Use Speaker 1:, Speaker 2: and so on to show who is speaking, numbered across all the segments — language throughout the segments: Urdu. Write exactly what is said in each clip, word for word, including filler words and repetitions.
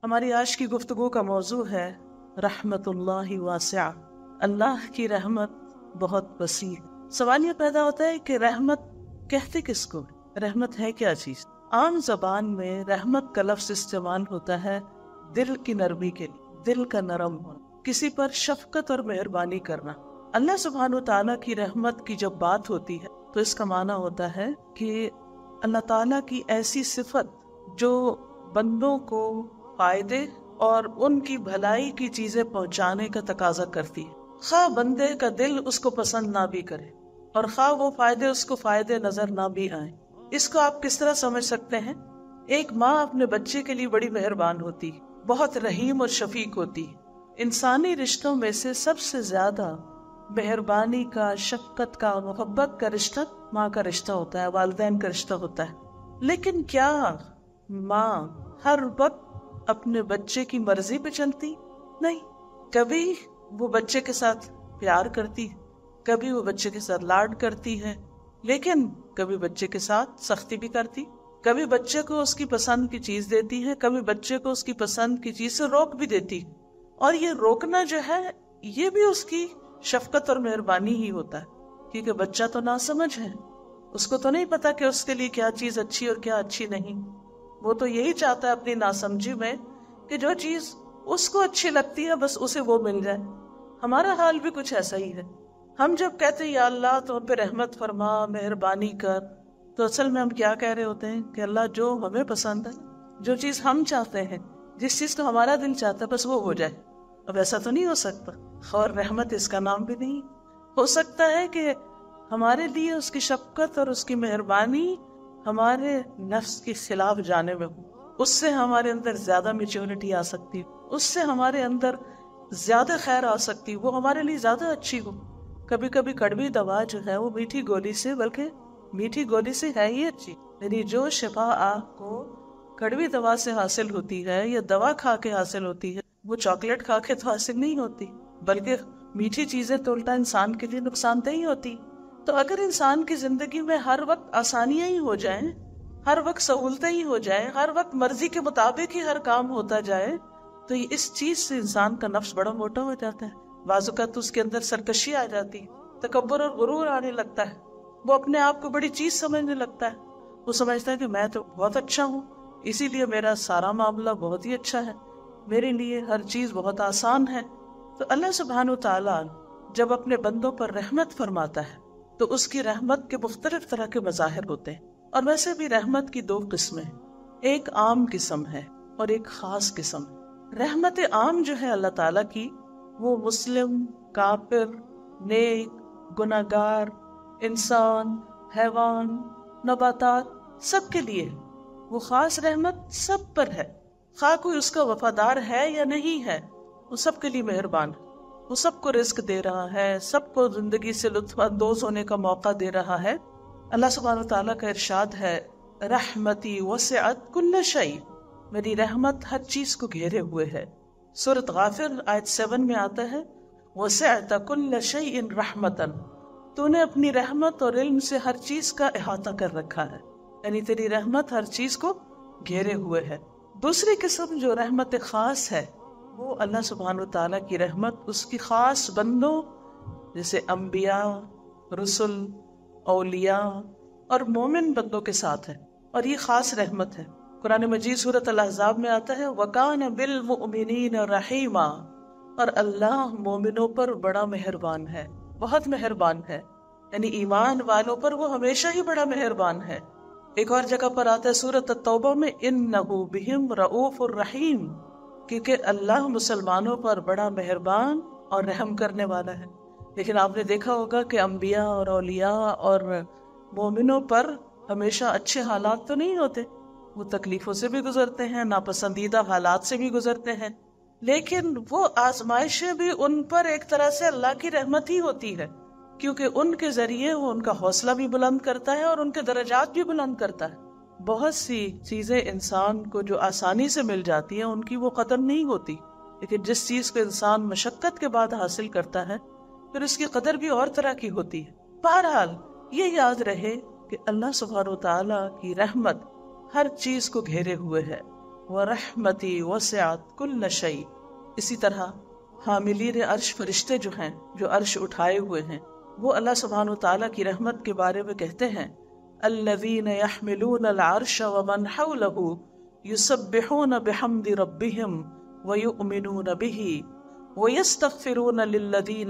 Speaker 1: ہماری آج کی گفتگو کا موضوع ہے رحمت اللہ واسعہ، اللہ کی رحمت بہت وسیع۔ سوال یہ پیدا ہوتا ہے کہ رحمت کہتے کس کو؟ رحمت ہے کیا چیز؟ عام زبان میں رحمت کا لفظ استعمال ہوتا ہے دل کی نرمی کے لیے، دل کا نرم ہونا، کسی پر شفقت اور مہربانی کرنا۔ اللہ سبحانہ وتعالیٰ کی رحمت کی جب بات ہوتی ہے تو اس کا معنی ہوتا ہے کہ اللہ تعالیٰ کی ایسی صفت جو بندوں کو فائدے اور ان کی بھلائی کی چیزیں پہنچانے کا تقاضا کرتی ہے، خواہ بندے کا دل اس کو پسند نہ بھی کرے اور خواہ وہ فائدے اس کو فائدے نظر نہ بھی آئیں۔ اس کو آپ کس طرح سمجھ سکتے ہیں؟ ایک ماں اپنے بچے کے لیے بڑی مہربان ہوتی، بہت رحیم اور شفیق ہوتی۔ انسانی رشتوں میں سے سب سے زیادہ مہربانی کا، شفقت کا، محبت کا رشتہ ماں کا رشتہ ہوتا ہے، والدین کا رشتہ ہوتا ہے۔ لیکن کیا ماں ہر وقت اپنے بچے کی مرضی پہ چلتی؟ نہیں، کبھی وہ بچے کے ساتھ پیار کرتی، کبھی وہ بچے کے ساتھ لاڈ کرتی ہے، لیکن کبھی بچے کے ساتھ سختی بھی کرتی، کبھی بچے کو اس کی پسند کی چیز دیتی ہے، کبھی بچے کو اس کی پسند کی چیز سے روک بھی دیتی۔ اور یہ روکنا جو ہے یہ بھی اس کی شفقت اور مہربانی ہی ہوتا ہے، کیونکہ بچہ تو ناسمجھ ہے، اس کو تو نہیں پتا کہ اس کے لیے کیا چیز اچھی اور کیا اچھی نہیں۔ وہ تو یہی چاہتا ہے اپنی ناسمجھی میں کہ جو چیز اس کو اچھی لگتی ہے بس اسے وہ مل جائے۔ ہمارا حال بھی کچھ ایسا ہی ہے۔ ہم جب کہتے ہیں یا اللہ تو ہم پہ رحمت فرما، مہربانی کر، تو اصل میں ہم کیا کہہ رہے ہوتے ہیں کہ اللہ جو ہمیں پسند ہے، جو چیز ہم چاہتے ہیں، جس چیز کو ہمارا دل چاہتا ہے بس وہ ہو جائے۔ اب ایسا تو نہیں ہو سکتا، اور رحمت اس کا نام بھی نہیں۔ ہو سکتا ہے کہ ہمارے لیے اس کی شفقت اور اس کی مہربانی ہمارے نفس کے خلاف جانے میں ہو، اس سے ہمارے اندر زیادہ میچورٹی آ سکتی، اس سے ہمارے اندر زیادہ خیر آ سکتی، وہ ہمارے لیے زیادہ اچھی ہو۔ کبھی کبھی کڑوی دوا جو ہے وہ میٹھی گولی سے، بلکہ میٹھی گولی سے ہے ہی اچھی، یعنی جو شفا آپ کو کڑوی دوا سے حاصل ہوتی ہے یا دوا کھا کے حاصل ہوتی ہے، وہ چاکلیٹ کھا کے تو حاصل نہیں ہوتی، بلکہ میٹھی چیزیں تو الٹا انسان کے لیے نقصان دہ ہی ہوتی۔ تو اگر انسان کی زندگی میں ہر وقت آسانیاں ہی ہو جائیں، ہر وقت سہولتیں ہی ہو جائیں، ہر وقت مرضی کے مطابق ہی ہر کام ہوتا جائے، تو یہ اس چیز سے انسان کا نفس بڑا موٹا ہو جاتا ہے، بعض اوقات اس کے اندر سرکشی آ جاتی، تکبر اور غرور آنے لگتا ہے، وہ اپنے آپ کو بڑی چیز سمجھنے لگتا ہے، وہ سمجھتا ہے کہ میں تو بہت اچھا ہوں، اسی لیے میرا سارا معاملہ بہت ہی اچھا ہے، میرے لیے ہر چیز بہت آسان ہے۔ تو اللہ سبحانہ وتعالیٰ جب اپنے بندوں پر رحمت فرماتا ہے تو اس کی رحمت کے مختلف طرح کے مظاہر ہوتے ہیں، اور ویسے بھی رحمت کی دو قسمیں ہیں، ایک عام قسم ہے اور ایک خاص قسم ہے۔ رحمت عام جو ہے اللہ تعالیٰ کی، وہ مسلم، کافر، نیک، گناہگار، انسان، حیوان، نباتات سب کے لیے ہے۔ وہ خاص رحمت سب پر ہے، خواہ کوئی اس کا وفادار ہے یا نہیں ہے، وہ سب کے لیے مہربان ہے، وہ سب کو رزق دے رہا ہے، سب کو زندگی سے لطف اندوز ہونے کا موقع دے رہا ہے۔ اللہ سبحانہ وتعالیٰ کا ارشاد ہے رحمتی وسعت کل شیء، میری رحمت ہر چیز کو گھیرے ہوئے ہے۔ سورۃ غافر آیت سیون میں آتا ہے وسعت کل شیء رحمتا، تو نے اپنی رحمت اور علم سے ہر چیز کا احاطہ کر رکھا ہے، یعنی تیری رحمت ہر چیز کو گھیرے ہوئے ہے۔ دوسری قسم جو رحمت خاص ہے، وہ اللہ سبحانہ وتعالیٰ کی رحمت اس کی خاص بندوں جیسے انبیاء، رسل، اولیاء اور مومن بندوں کے ساتھ ہے، اور یہ خاص رحمت ہے۔ قرآن مجید سورۃ الاحزاب میں آتا ہے وَكَانَ بِالْمُؤْمِنِينَ رَحِيمًا، اور اللہ مومنوں پر بڑا مہربان ہے، بہت مہربان ہے، یعنی ایمان والوں پر وہ ہمیشہ ہی بڑا مہربان ہے۔ ایک اور جگہ پر آتا ہے سورۃ التوبہ میں اِنَّهُ بِهِمْ رَءُوفٌ رَحِيمٌ، کیونکہ اللہ مسلمانوں پر بڑا مہربان اور رحم کرنے والا ہے۔ لیکن آپ نے دیکھا ہوگا کہ انبیاء اور اولیاء اور مومنوں پر ہمیشہ اچھے حالات تو نہیں ہوتے، وہ تکلیفوں سے بھی گزرتے ہیں، ناپسندیدہ حالات سے بھی گزرتے ہیں، لیکن وہ آزمائشیں بھی ان پر ایک طرح سے اللہ کی رحمت ہی ہوتی ہے، کیونکہ ان کے ذریعے وہ ان کا حوصلہ بھی بلند کرتا ہے اور ان کے درجات بھی بلند کرتا ہے۔ بہت سی چیزیں انسان کو جو آسانی سے مل جاتی ہیں ان کی وہ قدر نہیں ہوتی، لیکن جس چیز کو انسان مشقت کے بعد حاصل کرتا ہے پھر اس کی قدر بھی اور طرح کی ہوتی ہے۔ بہرحال یہ یاد رہے کہ اللہ سبحانہ و تعالیٰ کی رحمت ہر چیز کو گھیرے ہوئے ہے، وَرَحْمَتِي وَسِعَتْ كُلَّ شَيْءٍ۔ اسی طرح حاملین عرش فرشتے جو ہیں، جو عرش اٹھائے ہوئے ہیں، وہ اللہ سبحانہ وتعالیٰ کی رحمت کے بارے میں کہتے ہیں الذین یحملون العرش ومن حولہ یسبحون بحمد ربہم ویؤمنون بہ ویستغفرون للذین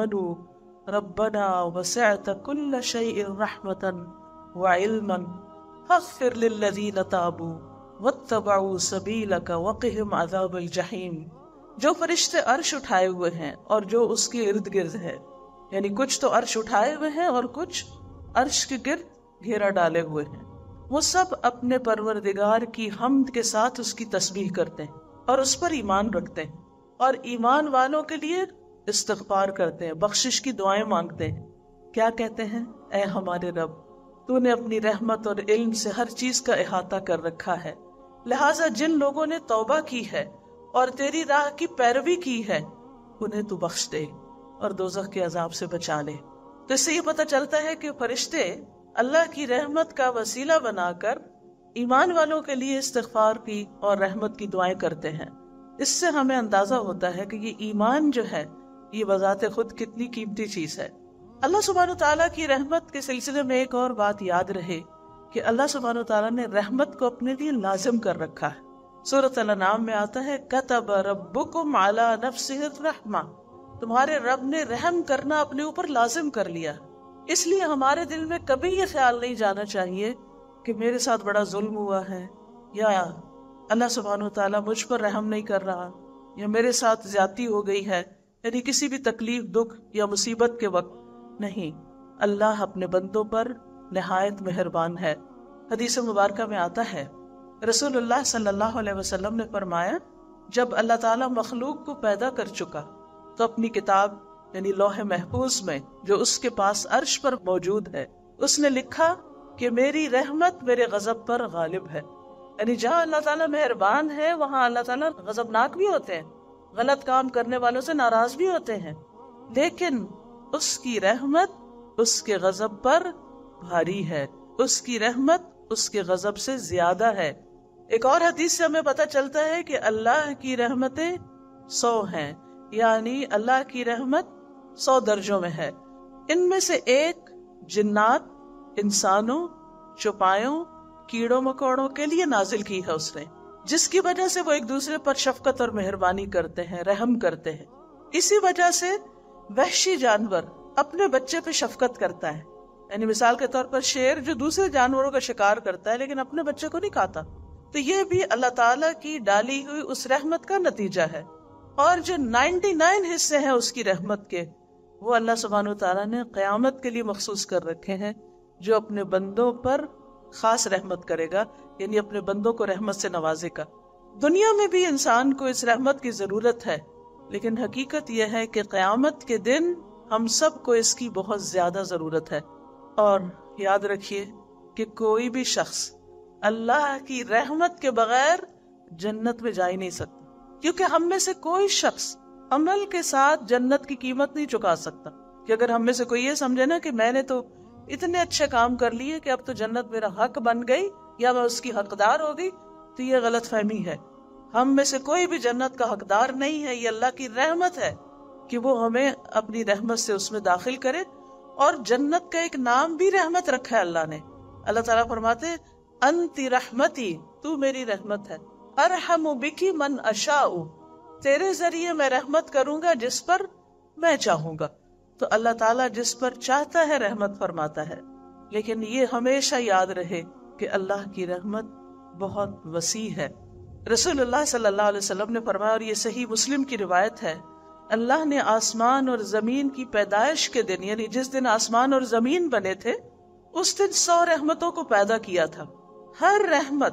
Speaker 1: آمنوا ربنا وسعت کل شیء رحمتا وعلما فاغفر للذین تابوا واتبعوا سبیلک وقہم عذاب الجحیم۔ جو فرشتے عرش اٹھائے ہوئے ہیں اور جو اس کے ارد گرد ہے، یعنی کچھ تو عرش اٹھائے ہوئے ہیں اور کچھ عرش کے گرد گھیرا ڈالے ہوئے ہیں، وہ سب اپنے پروردگار کی حمد کے ساتھ اس کی تسبیح کرتے ہیں اور اس پر ایمان رکھتے ہیں، اور ایمان والوں کے لیے استغفار کرتے ہیں، بخشش کی دعائیں مانگتے ہیں۔ کیا کہتے ہیں؟ اے ہمارے رب، تو نے اپنی رحمت اور علم سے ہر چیز کا احاطہ کر رکھا ہے، لہٰذا جن لوگوں نے توبہ کی ہے اور تیری راہ کی پیروی کی ہے انہیں تو بخش دے اور دوزخ کے عذاب سے بچا لے۔ تو اس سے یہ پتہ چلتا ہے کہ فرشتے اللہ کی رحمت کا وسیلہ بنا کر ایمان والوں کے لیے استغفار کی اور رحمت کی دعائیں کرتے ہیں۔ اس سے ہمیں اندازہ ہوتا ہے کہ یہ ایمان جو ہے یہ بذات خود کتنی قیمتی چیز ہے۔ اللہ سبحانہ تعالیٰ کی رحمت کے سلسلے میں ایک اور بات یاد رہے کہ اللہ سبحانہ تعالیٰ نے رحمت کو اپنے لیے لازم کر رکھا ہے۔ سورۃ الانعام میں آتا ہے کتب ربکم علی نفسہ الرحمہ، تمہارے رب نے رحم کرنا اپنے اوپر لازم کر لیا۔ اس لیے ہمارے دل میں کبھی یہ خیال نہیں جانا چاہیے کہ میرے ساتھ بڑا ظلم ہوا ہے، یا اللہ سبحانہ وتعالیٰ مجھ پر رحم نہیں کر رہا، یا میرے ساتھ زیادتی ہو گئی ہے، یعنی کسی بھی تکلیف، دکھ یا مصیبت کے وقت۔ نہیں، اللہ اپنے بندوں پر نہایت مہربان ہے۔ حدیث مبارکہ میں آتا ہے رسول اللہ صلی اللہ علیہ وسلم نے فرمایا جب اللہ تعالیٰ مخلوق کو پیدا کر چکا تو اپنی کتاب یعنی لوح محفوظ میں جو اس کے پاس عرش پر موجود ہے اس نے لکھا کہ میری رحمت میرے غضب پر غالب ہے۔ یعنی جہاں اللہ تعالیٰ مہربان ہے وہاں اللہ تعالیٰ غضبناک بھی ہوتے ہیں، غلط کام کرنے والوں سے ناراض بھی ہوتے ہیں، لیکن اس کی رحمت اس کے غضب پر بھاری ہے، اس کی رحمت اس کے غضب سے زیادہ ہے۔ ایک اور حدیث سے ہمیں پتہ چلتا ہے کہ اللہ کی رحمتیں سو ہیں، یعنی اللہ کی رحمت سو درجوں میں ہے۔ ان میں سے ایک جنات، انسانوں، چوپایوں، کیڑوں مکوڑوں کے لیے نازل کی ہے اس نے، جس کی وجہ سے وہ ایک دوسرے پر شفقت اور مہربانی کرتے ہیں، رحم کرتے ہیں۔ اسی وجہ سے وحشی جانور اپنے بچے پہ شفقت کرتا ہے، یعنی مثال کے طور پر شیر جو دوسرے جانوروں کا شکار کرتا ہے لیکن اپنے بچے کو نہیں کھاتا، تو یہ بھی اللہ تعالیٰ کی ڈالی ہوئی اس رحمت کا نتیجہ ہے۔ اور جو نائنٹی نائن حصے ہیں اس کی رحمت کے، وہ اللہ سبحانہ وتعالیٰ نے قیامت کے لیے مخصوص کر رکھے ہیں، جو اپنے بندوں پر خاص رحمت کرے گا، یعنی اپنے بندوں کو رحمت سے نوازے گا۔ دنیا میں بھی انسان کو اس رحمت کی ضرورت ہے، لیکن حقیقت یہ ہے کہ قیامت کے دن ہم سب کو اس کی بہت زیادہ ضرورت ہے۔ اور یاد رکھیے کہ کوئی بھی شخص اللہ کی رحمت کے بغیر جنت میں جا ہی نہیں سکتا، کیونکہ ہم میں سے کوئی شخص عمل کے ساتھ جنت کی قیمت نہیں چکا سکتا۔ کہ اگر ہم میں سے کوئی یہ سمجھے نا کہ میں نے تو اتنے اچھے کام کر لیے کہ اب تو جنت میرا حق بن گئی یا میں اس کی حقدار ہو گئی، تو یہ غلط فہمی ہے۔ ہم میں سے کوئی بھی جنت کا حقدار نہیں ہے، یہ اللہ کی رحمت ہے کہ وہ ہمیں اپنی رحمت سے اس میں داخل کرے۔ اور جنت کا ایک نام بھی رحمت رکھا ہے اللہ نے۔ اللہ تعالیٰ فرماتے انتی رحمتی، تو میری رحمت ہے، ارحم بکی من اشاء، تیرے ذریعے میں رحمت کروں گا جس پر میں چاہوں گا۔ تو اللہ تعالیٰ جس پر چاہتا ہے رحمت فرماتا ہے، لیکن یہ ہمیشہ یاد رہے کہ اللہ کی رحمت بہت وسیع ہے۔ رسول اللہ صلی اللہ علیہ وسلم نے فرمایا، اور یہ صحیح مسلم کی روایت ہے، اللہ نے آسمان اور زمین کی پیدائش کے دن، یعنی جس دن آسمان اور زمین بنے تھے، اس دن سو رحمتوں کو پیدا کیا تھا۔ ہر رحمت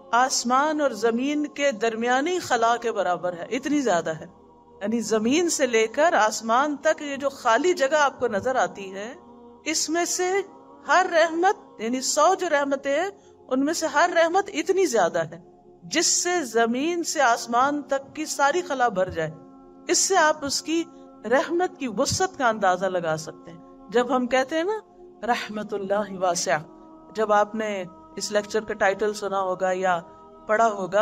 Speaker 1: آسمان اور زمین کے درمیانی خلا کے برابر ہے، اتنی زیادہ ہے۔ یعنی زمین سے لے کر آسمان تک یہ جو خالی جگہ آپ کو نظر آتی ہے، اس میں سے ہر رحمت، یعنی سو جو رحمتیں ہیں ان میں سے ہر رحمت اتنی زیادہ ہے جس سے زمین سے آسمان تک کی ساری خلا بھر جائے۔ اس سے آپ اس کی رحمت کی وسعت کا اندازہ لگا سکتے ہیں۔ جب ہم کہتے ہیں نا رحمت اللہ واسعہ، جب آپ نے اس لیکچر کا ٹائٹل سنا ہوگا یا پڑھا ہوگا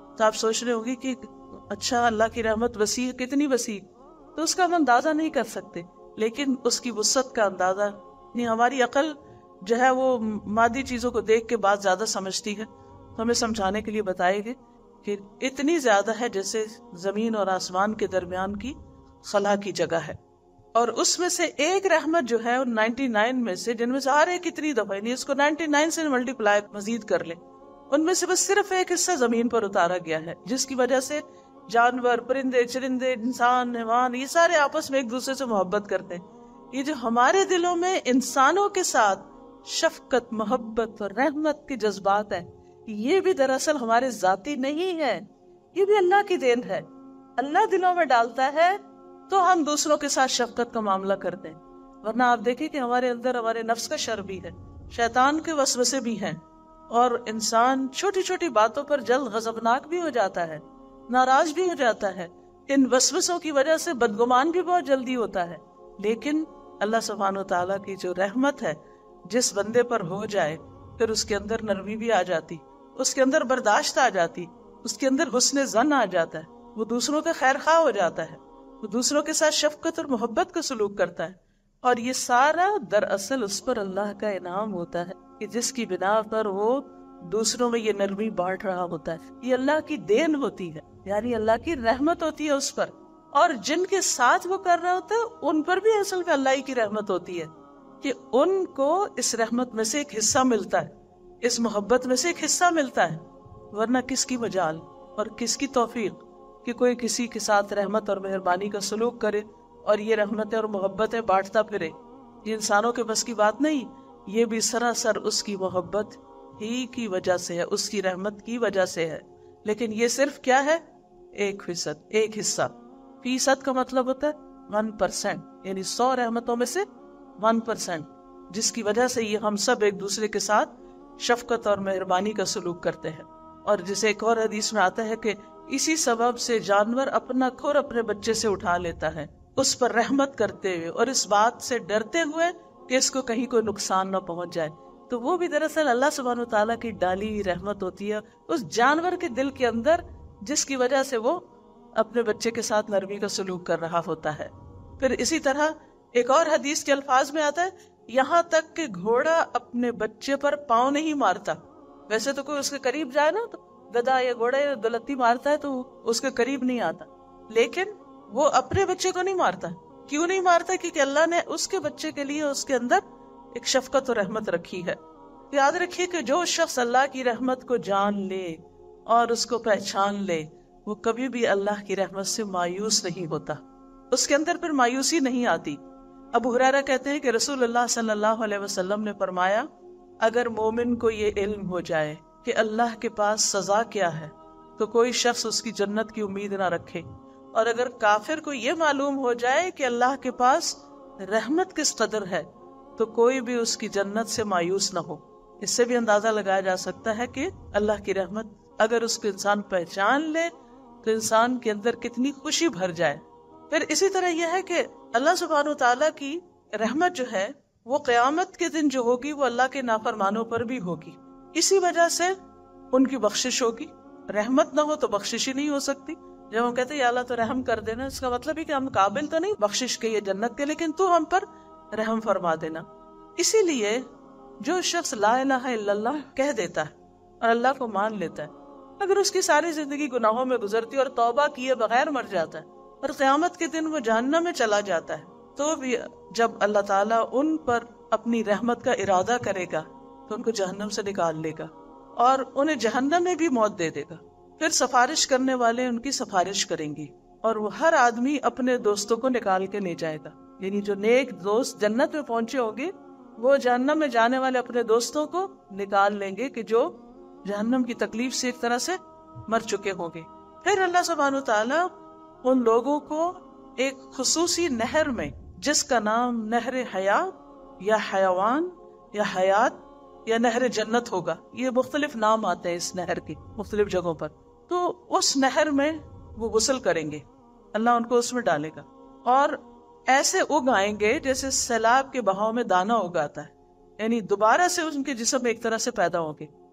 Speaker 1: تو آپ سوچ رہے ہوگی کہ اچھا اللہ کی رحمت وسیع ہے، کتنی وسیع، تو اس کا ہم اندازہ نہیں کر سکتے، لیکن اس کی وسعت کا اندازہ نہیں. ہماری عقل جو ہے وہ مادی چیزوں کو دیکھ کے بات زیادہ سمجھتی ہے، تو ہمیں سمجھانے کے لیے بتائے گے کہ اتنی زیادہ ہے جیسے زمین اور آسمان کے درمیان کی خلا کی جگہ ہے. اور اس میں سے ایک رحمت جو ہے ان نائنٹی نائن میں سے، جن میں سے ہر ایک اتنی دفعہ، یعنی اس کو نائنٹی نائن سے ملٹی پلائی مزید کر لیں، ان میں سے بس صرف ایک حصہ زمین پر اتارا گیا ہے، جس کی وجہ سے جانور، پرندے، چرندے، انسان، حیوان، یہ سارے آپس میں ایک دوسرے سے محبت کرتے ہیں. یہ جو ہمارے دلوں میں انسانوں کے ساتھ شفقت، محبت اور رحمت کے جذبات ہیں، یہ بھی دراصل ہمارے ذاتی نہیں ہے، یہ بھی اللہ کی دین ہے. اللہ دلوں میں ڈالتا ہے تو ہم دوسروں کے ساتھ شفقت کا معاملہ کرتے ہیں. ورنہ آپ دیکھیں کہ ہمارے اندر ہمارے نفس کا شر بھی ہے، شیطان کے وسوسے بھی ہیں، اور انسان چھوٹی چھوٹی باتوں پر جلد غضبناک بھی ہو جاتا ہے، ناراض بھی ہو جاتا ہے. ان وسوسوں کی وجہ سے بدگمان بھی بہت جلدی ہوتا ہے. لیکن اللہ سبحانہ و تعالیٰ کی جو رحمت ہے، جس بندے پر ہو جائے پھر اس کے اندر نرمی بھی آ جاتی، اس کے اندر برداشت آ جاتی، اس کے اندر حسن ظن آ جاتا ہے، وہ دوسروں کا خیر خواہ ہو جاتا ہے، وہ دوسروں کے ساتھ شفقت اور محبت کا سلوک کرتا ہے. اور یہ سارا دراصل اس پر اللہ کا انعام ہوتا ہے کہ جس کی بنا پر وہ دوسروں میں یہ نرمی بانٹ رہا ہوتا ہے. یہ اللہ کی دین ہوتی ہے، یعنی اللہ کی رحمت ہوتی ہے اس پر. اور جن کے ساتھ وہ کر رہا ہوتا ہے ان پر بھی اصل میں اللہ کی رحمت ہوتی ہے کہ ان کو اس رحمت میں سے ایک حصہ ملتا ہے، اس محبت میں سے ایک حصہ ملتا ہے. ورنہ کس کی مجال اور کس کی توفیق کہ کوئی کسی کے ساتھ رحمت اور مہربانی کا سلوک کرے اور یہ رحمتیں اور محبتیں بانٹتا پھرے. یہ انسانوں کے بس کی بات نہیں، یہ بھی سراسر اس کی محبت ہی کی وجہ سے ہے، اس کی رحمت کی وجہ سے ہے. لیکن یہ صرف کیا ہے؟ ایک فیصد، ایک حصہ. فیصد کا مطلب ہوتا ہے ون پرسینٹ، یعنی سو رحمتوں میں سے ون پرسینٹ، جس کی وجہ سے یہ ہم سب ایک دوسرے کے ساتھ شفقت اور مہربانی کا سلوک کرتے ہیں. اور جسے ایک اور حدیث میں آتا ہے کہ اسی سبب سے جانور اپنا کھر اپنے بچے سے اٹھا لیتا ہے، اس پر رحمت کرتے ہوئے اور اس بات سے ڈرتے ہوئے کہ اس کو کہیں کوئی نقصان نہ پہنچ جائے. تو وہ بھی دراصل اللہ سبحانہ وتعالیٰ کی ڈالی ہوئی رحمت ہوتی ہے اس جانور کے دل کے اندر، جس کی وجہ سے وہ اپنے بچے کے ساتھ نرمی کا سلوک کر رہا ہوتا ہے. پھر اسی طرح ایک اور حدیث کے الفاظ میں آتا ہے یہاں تک کہ گھوڑا اپنے بچے پر پاؤں نہیں مارتا. ویسے تو کوئی اس کے قریب جائے نا تو گدھا یا گھوڑا یا دلتی مارتا ہے تو اس کے قریب نہیں آتا، لیکن وہ اپنے بچے کو نہیں مارتا. کیوں نہیں مارتا؟ کیونکہ اللہ نے اس کے بچے کے لیے اس کے اندر ایک شفقت اور رحمت رکھی ہے. یاد رکھیے کہ جو شخص اللہ کی رحمت کو جان لے اور اس کو پہچان لے، وہ کبھی بھی اللہ کی رحمت سے مایوس نہیں ہوتا، اس کے اندر پھر مایوسی نہیں آتی. ابو ہریرہ کہتے ہیں کہ رسول اللہ صلی اللہ علیہ وسلم نے فرمایا اگر مومن کو یہ علم ہو جائے کہ اللہ کے پاس سزا کیا ہے تو کوئی شخص اس کی جنت کی امید نہ رکھے، اور اگر کافر کو یہ معلوم ہو جائے کہ اللہ کے پاس رحمت کس قدر ہے تو کوئی بھی اس کی جنت سے مایوس نہ ہو. اس سے بھی اندازہ لگایا جا سکتا ہے کہ اللہ کی رحمت اگر اس کو انسان پہچان لے تو انسان کے اندر کتنی خوشی بھر جائے. پھر اسی طرح یہ ہے کہ اللہ سبحانہ وتعالیٰ کی رحمت جو ہے وہ قیامت کے دن جو ہوگی وہ اللہ کے نافرمانوں پر بھی ہوگی. اسی وجہ سے ان کی بخشش ہوگی. رحمت نہ ہو تو بخشش ہی نہیں ہو سکتی. جب ہم کہتے ہیں یا اللہ تو رحم کر دینا، اس کا مطلب ہے کہ ہم قابل تو نہیں بخشش کے یا جنت کے، لیکن تو ہم پر رحم فرما دینا. اسی لیے جو شخص لا الہ الا اللہ کہہ دیتا ہے اور اللہ کو مان لیتا ہے، اگر اس کی ساری زندگی گناہوں میں گزرتی اور توبہ کیے بغیر مر جاتا ہے اور قیامت کے دن وہ جہنم میں چلا جاتا ہے، تو بھی جب اللہ تعالیٰ ان پر اپنی رحمت کا ارادہ کرے گا تو ان کو جہنم سے نکال لے گا اور انہیں جہنم میں بھی موت دے دے گا. پھر سفارش کرنے والے ان کی سفارش کریں گی اور وہ ہر آدمی اپنے دوستوں کو نکال کے لے جائے گا. یعنی جو نیک دوست جنت میں پہنچے ہوں گے وہ جہنم میں جانے والے اپنے دوستوں کو نکال لیں گے کہ جو جہنم کی تکلیف سے ایک طرح سے مر چکے ہوں گے. پھر اللہ سبحانہ وتعالیٰ ان لوگوں کو ایک خصوصی نہر میں، جس کا نام نہر حیات یا حیوان یا حیات یا نہر جنت ہوگا، یہ مختلف نام آتے ہیں اس نہر کے مختلف جگہوں پر، تو اس نہر میں وہ غسل کریں گے، اللہ ان کو اس میں ڈالے گا اور ایسے اگ آئیں گے جیسے سیلاب کے بہاؤ میں دانا اگاتا ہے، یعنی دوبارہ سے ان کے جسم ایک طرح سے پیدا ہوں گے.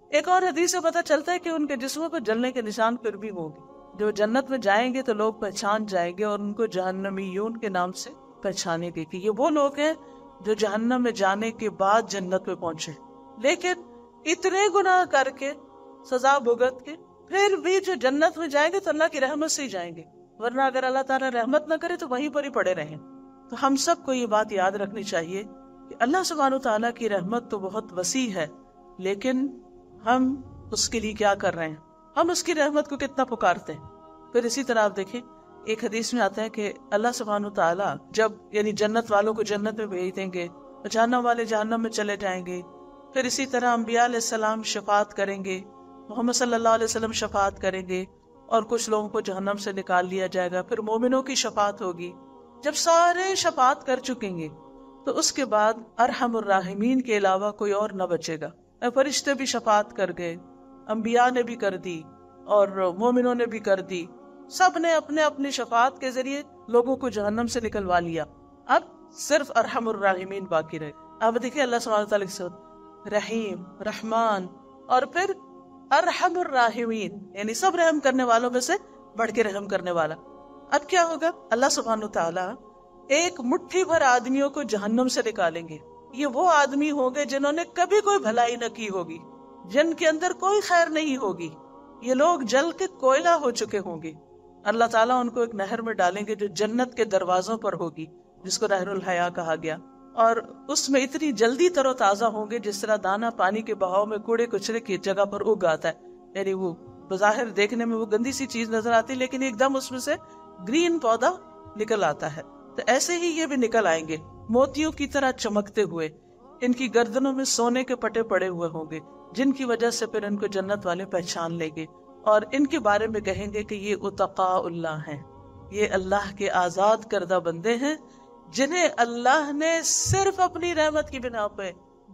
Speaker 1: ایک اور حدیث سے پتہ چلتا ہے کہ ان کے جسموں پر جلنے کے نشان پھر بھی ہوں گے. جو جنت میں جائیں گے تو لوگ پہچان جائیں گے اور ان کو جہنمیون کے نام سے پہچانے گے کہ یہ وہ لوگ ہیں جو جہنم میں جانے کے بعد جنت میں پہنچے، لیکن اتنے گناہ کر کے سزا بھگت کے پھر بھی جو جنت میں جائیں گے تو اللہ کی رحمت سے ہی جائیں گے، ورنہ اگر اللہ تعالیٰ رحمت نہ کرے تو وہیں پر ہی پڑے رہیں. تو ہم سب کو یہ بات یاد رکھنی چاہیے کہ اللہ سبحانہ و تعالیٰ کی رحمت تو بہت وسیع ہے، لیکن ہم اس کے لیے کیا کر رہے ہیں، ہم اس کی رحمت کو کتنا پکارتے ہیں. پھر اسی طرح آپ دیکھیں ایک حدیث میں آتا ہے کہ اللہ سبحانہ و تعالیٰ جب یعنی جنت والوں کو جنت میں بھیج دیں گے، جہنم والے جہنم میں چلے جائیں گے. پھر اسی طرح انبیاء علیہ السلام شفاعت کریں گے، محمد صلی اللہ علیہ وسلم شفاعت کریں گے اور کچھ لوگوں کو جہنم سے نکال لیا جائے گا. پھر مومنوں کی شفاعت ہوگی. جب سارے شفاعت کر چکیں گے تو اس کے بعد ارحم الراحمین کے علاوہ کوئی اور نہ بچے گا. فرشتے بھی شفاعت کر گئے، انبیاء نے بھی کر دی اور مومنوں نے بھی کر دی، سب نے اپنے اپنی شفاعت کے ذریعے لوگوں کو جہنم سے نکلوا لیا. اب صرف ارحم الراحمین باقی رہے. اب دیکھیں اللہ سبحانہ وتعالی کے رحیم، رحمان اور پھر ارحم الراحمین، یعنی سب رحم کرنے والوں میں سے بڑھ کے رحم کرنے والا. اب کیا ہوگا؟ اللہ سبحانہ وتعالی ایک مٹھی بھر آدمیوں کو جہنم سے نکالیں گے. یہ وہ آدمی ہوں گے جنہوں نے کبھی کوئی بھلائی نہ کی ہوگی، جن کے اندر کوئی خیر نہیں ہوگی. یہ لوگ جل کے کوئلہ ہو چکے ہوں گے. اللہ تعالیٰ ان کو ایک نہر میں ڈالیں گے جو جنت کے دروازوں پر ہوگی، جس کو نہر الحیا کہا گیا، اور اس میں اتنی جلدی تر و تازہ ہوں گے جس طرح دانا پانی کے بہاؤ میں کوڑے کچرے کی جگہ پر اگ آتا ہے. یعنی وہ بظاہر دیکھنے میں وہ گندی سی چیز نظر آتی لیکن ایک دم اس میں سے گرین پودا نکل آتا ہے. تو ایسے ہی یہ بھی نکل آئیں گے موتیوں کی طرح چمکتے ہوئے. ان کی گردنوں میں سونے کے پٹے پڑے ہوئے ہوں گے جن کی وجہ سے پھر ان کو جنت والے پہچان لیں گے اور ان کے بارے میں کہیں گے کہ یہ اتقاء اللہ ہیں، یہ اللہ کے آزاد کردہ بندے ہیں جنہیں اللہ نے صرف اپنی رحمت کی بنا پہ